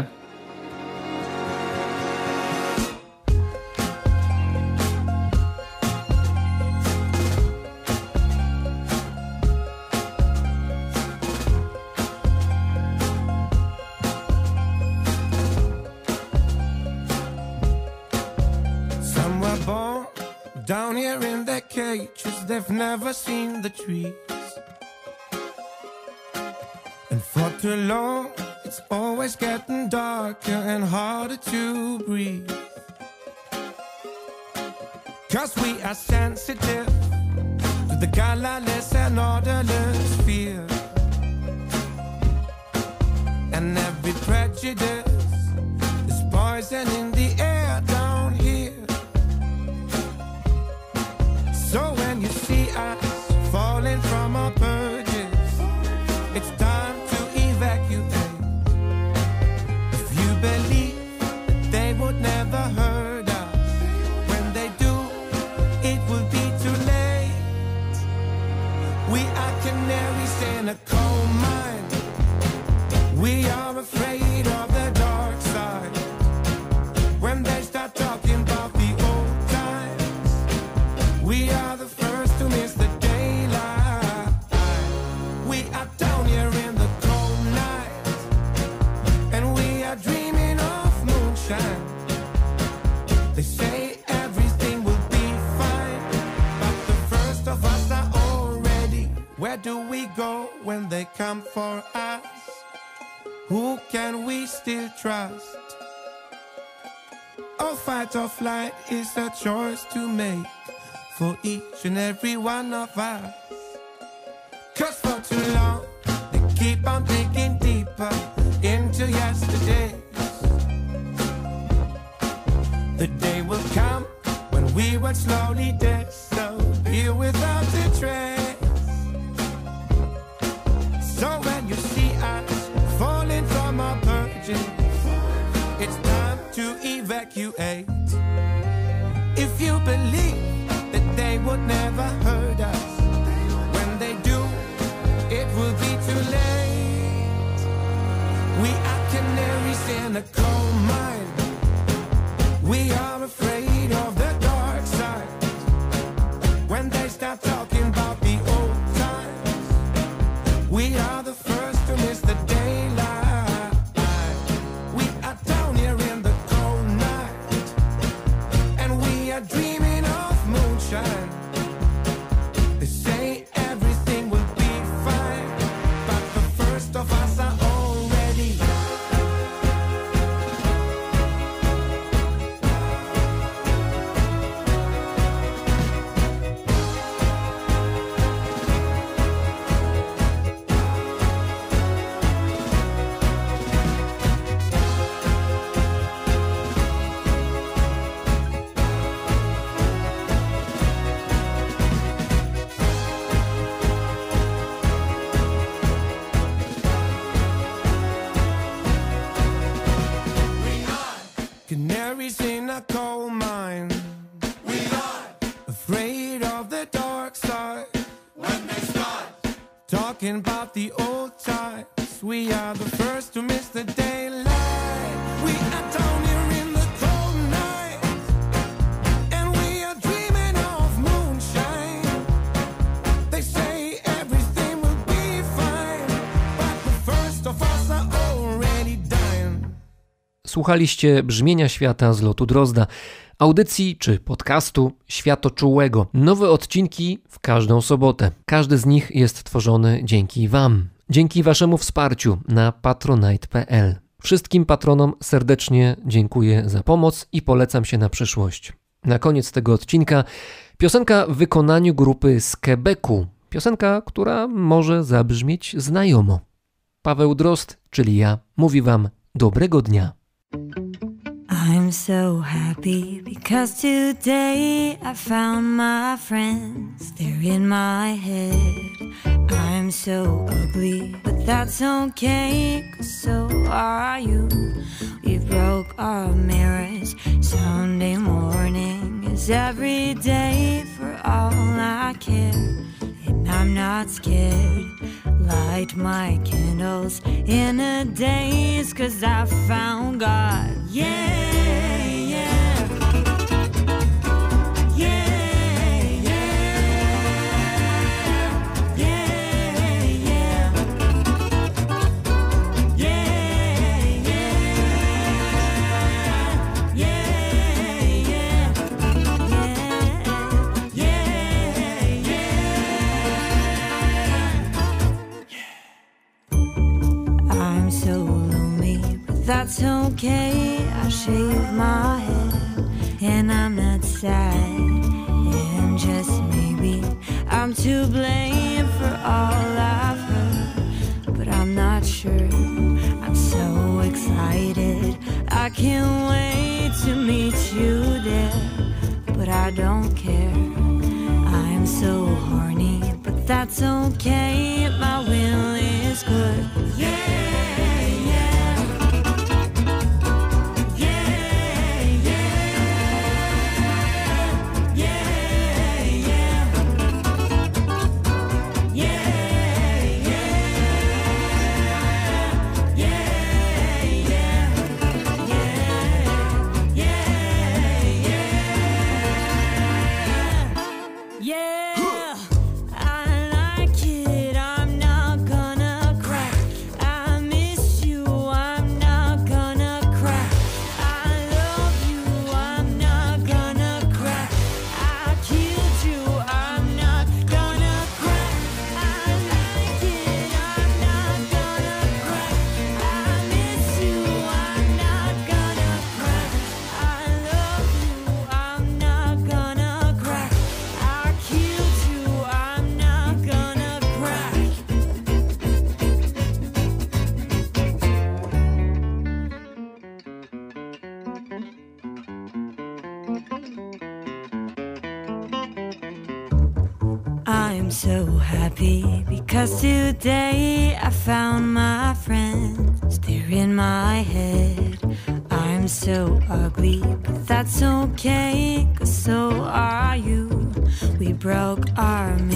Down here in their cages, they've never seen the trees. And for too long, it's always getting darker and harder to breathe. 'Cause we are sensitive to the colorless and orderless fear. And every prejudice is poison in the air down here. So when you see us falling from our perches, it's time to evacuate. If you believe that they would never hurt us, when they do, it will be too late. We are canaries in a coal mine. We are afraid of the dark side. When they start talking about the old times, we are the first to miss the daylight. We are down here in the cold night, and we are dreaming of moonshine. They say everything will be fine, but the first of us are already. Where do we go when they come for us? Who can we still trust? Or fight or flight is a choice to make for each and every one of us. 'Cause for too long, they keep on digging deeper into yesterday. The day will come when we will slowly disappear without a trace. So when you see us falling from our perches, it's time to evacuate. If you believe that they would never hurt us, when they do, it will be too late. We are canaries in a coal mine. We are afraid of the dark side. When they start talking about the old times, we are the first to miss the daylight. We are down here in the cold night, and we are dreaming of moonshine. talking about the old times. We are the first to miss the daylight. We are down here in the cold night, and we are dreaming of moonshine. They say everything will be fine, but the first of us are already dying. Słuchaliście Brzmienia Świata z lotu Drozda, audycji czy podcastu światoczułego. Nowe odcinki w każdą sobotę. Każdy z nich jest tworzony dzięki Wam. Dzięki Waszemu wsparciu na patronite.pl. Wszystkim patronom serdecznie dziękuję za pomoc i polecam się na przyszłość. Na koniec tego odcinka piosenka w wykonaniu grupy z Quebecu. Piosenka, która może zabrzmieć znajomo. Paweł Drozd, czyli ja, mówi Wam dobrego dnia. I'm so happy because today I found my friends. They're in my head. I'm so ugly, but that's okay, 'cause so are you. We broke our mirrors. Sunday morning is every day for all I care. And I'm not scared. Light my candles in a daze, 'cause I found God. Yeah. That's okay, I shave my head, and I'm not sad, and just maybe I'm to blame for all I've heard, but I'm not sure. I'm so excited, I can't wait to meet you there, but I don't care. I'm so horny, but that's okay, my will is good. Yeah. I'm so happy because today I found my friends. They're in my head. I'm so ugly, but that's okay, 'cause so are you. We broke our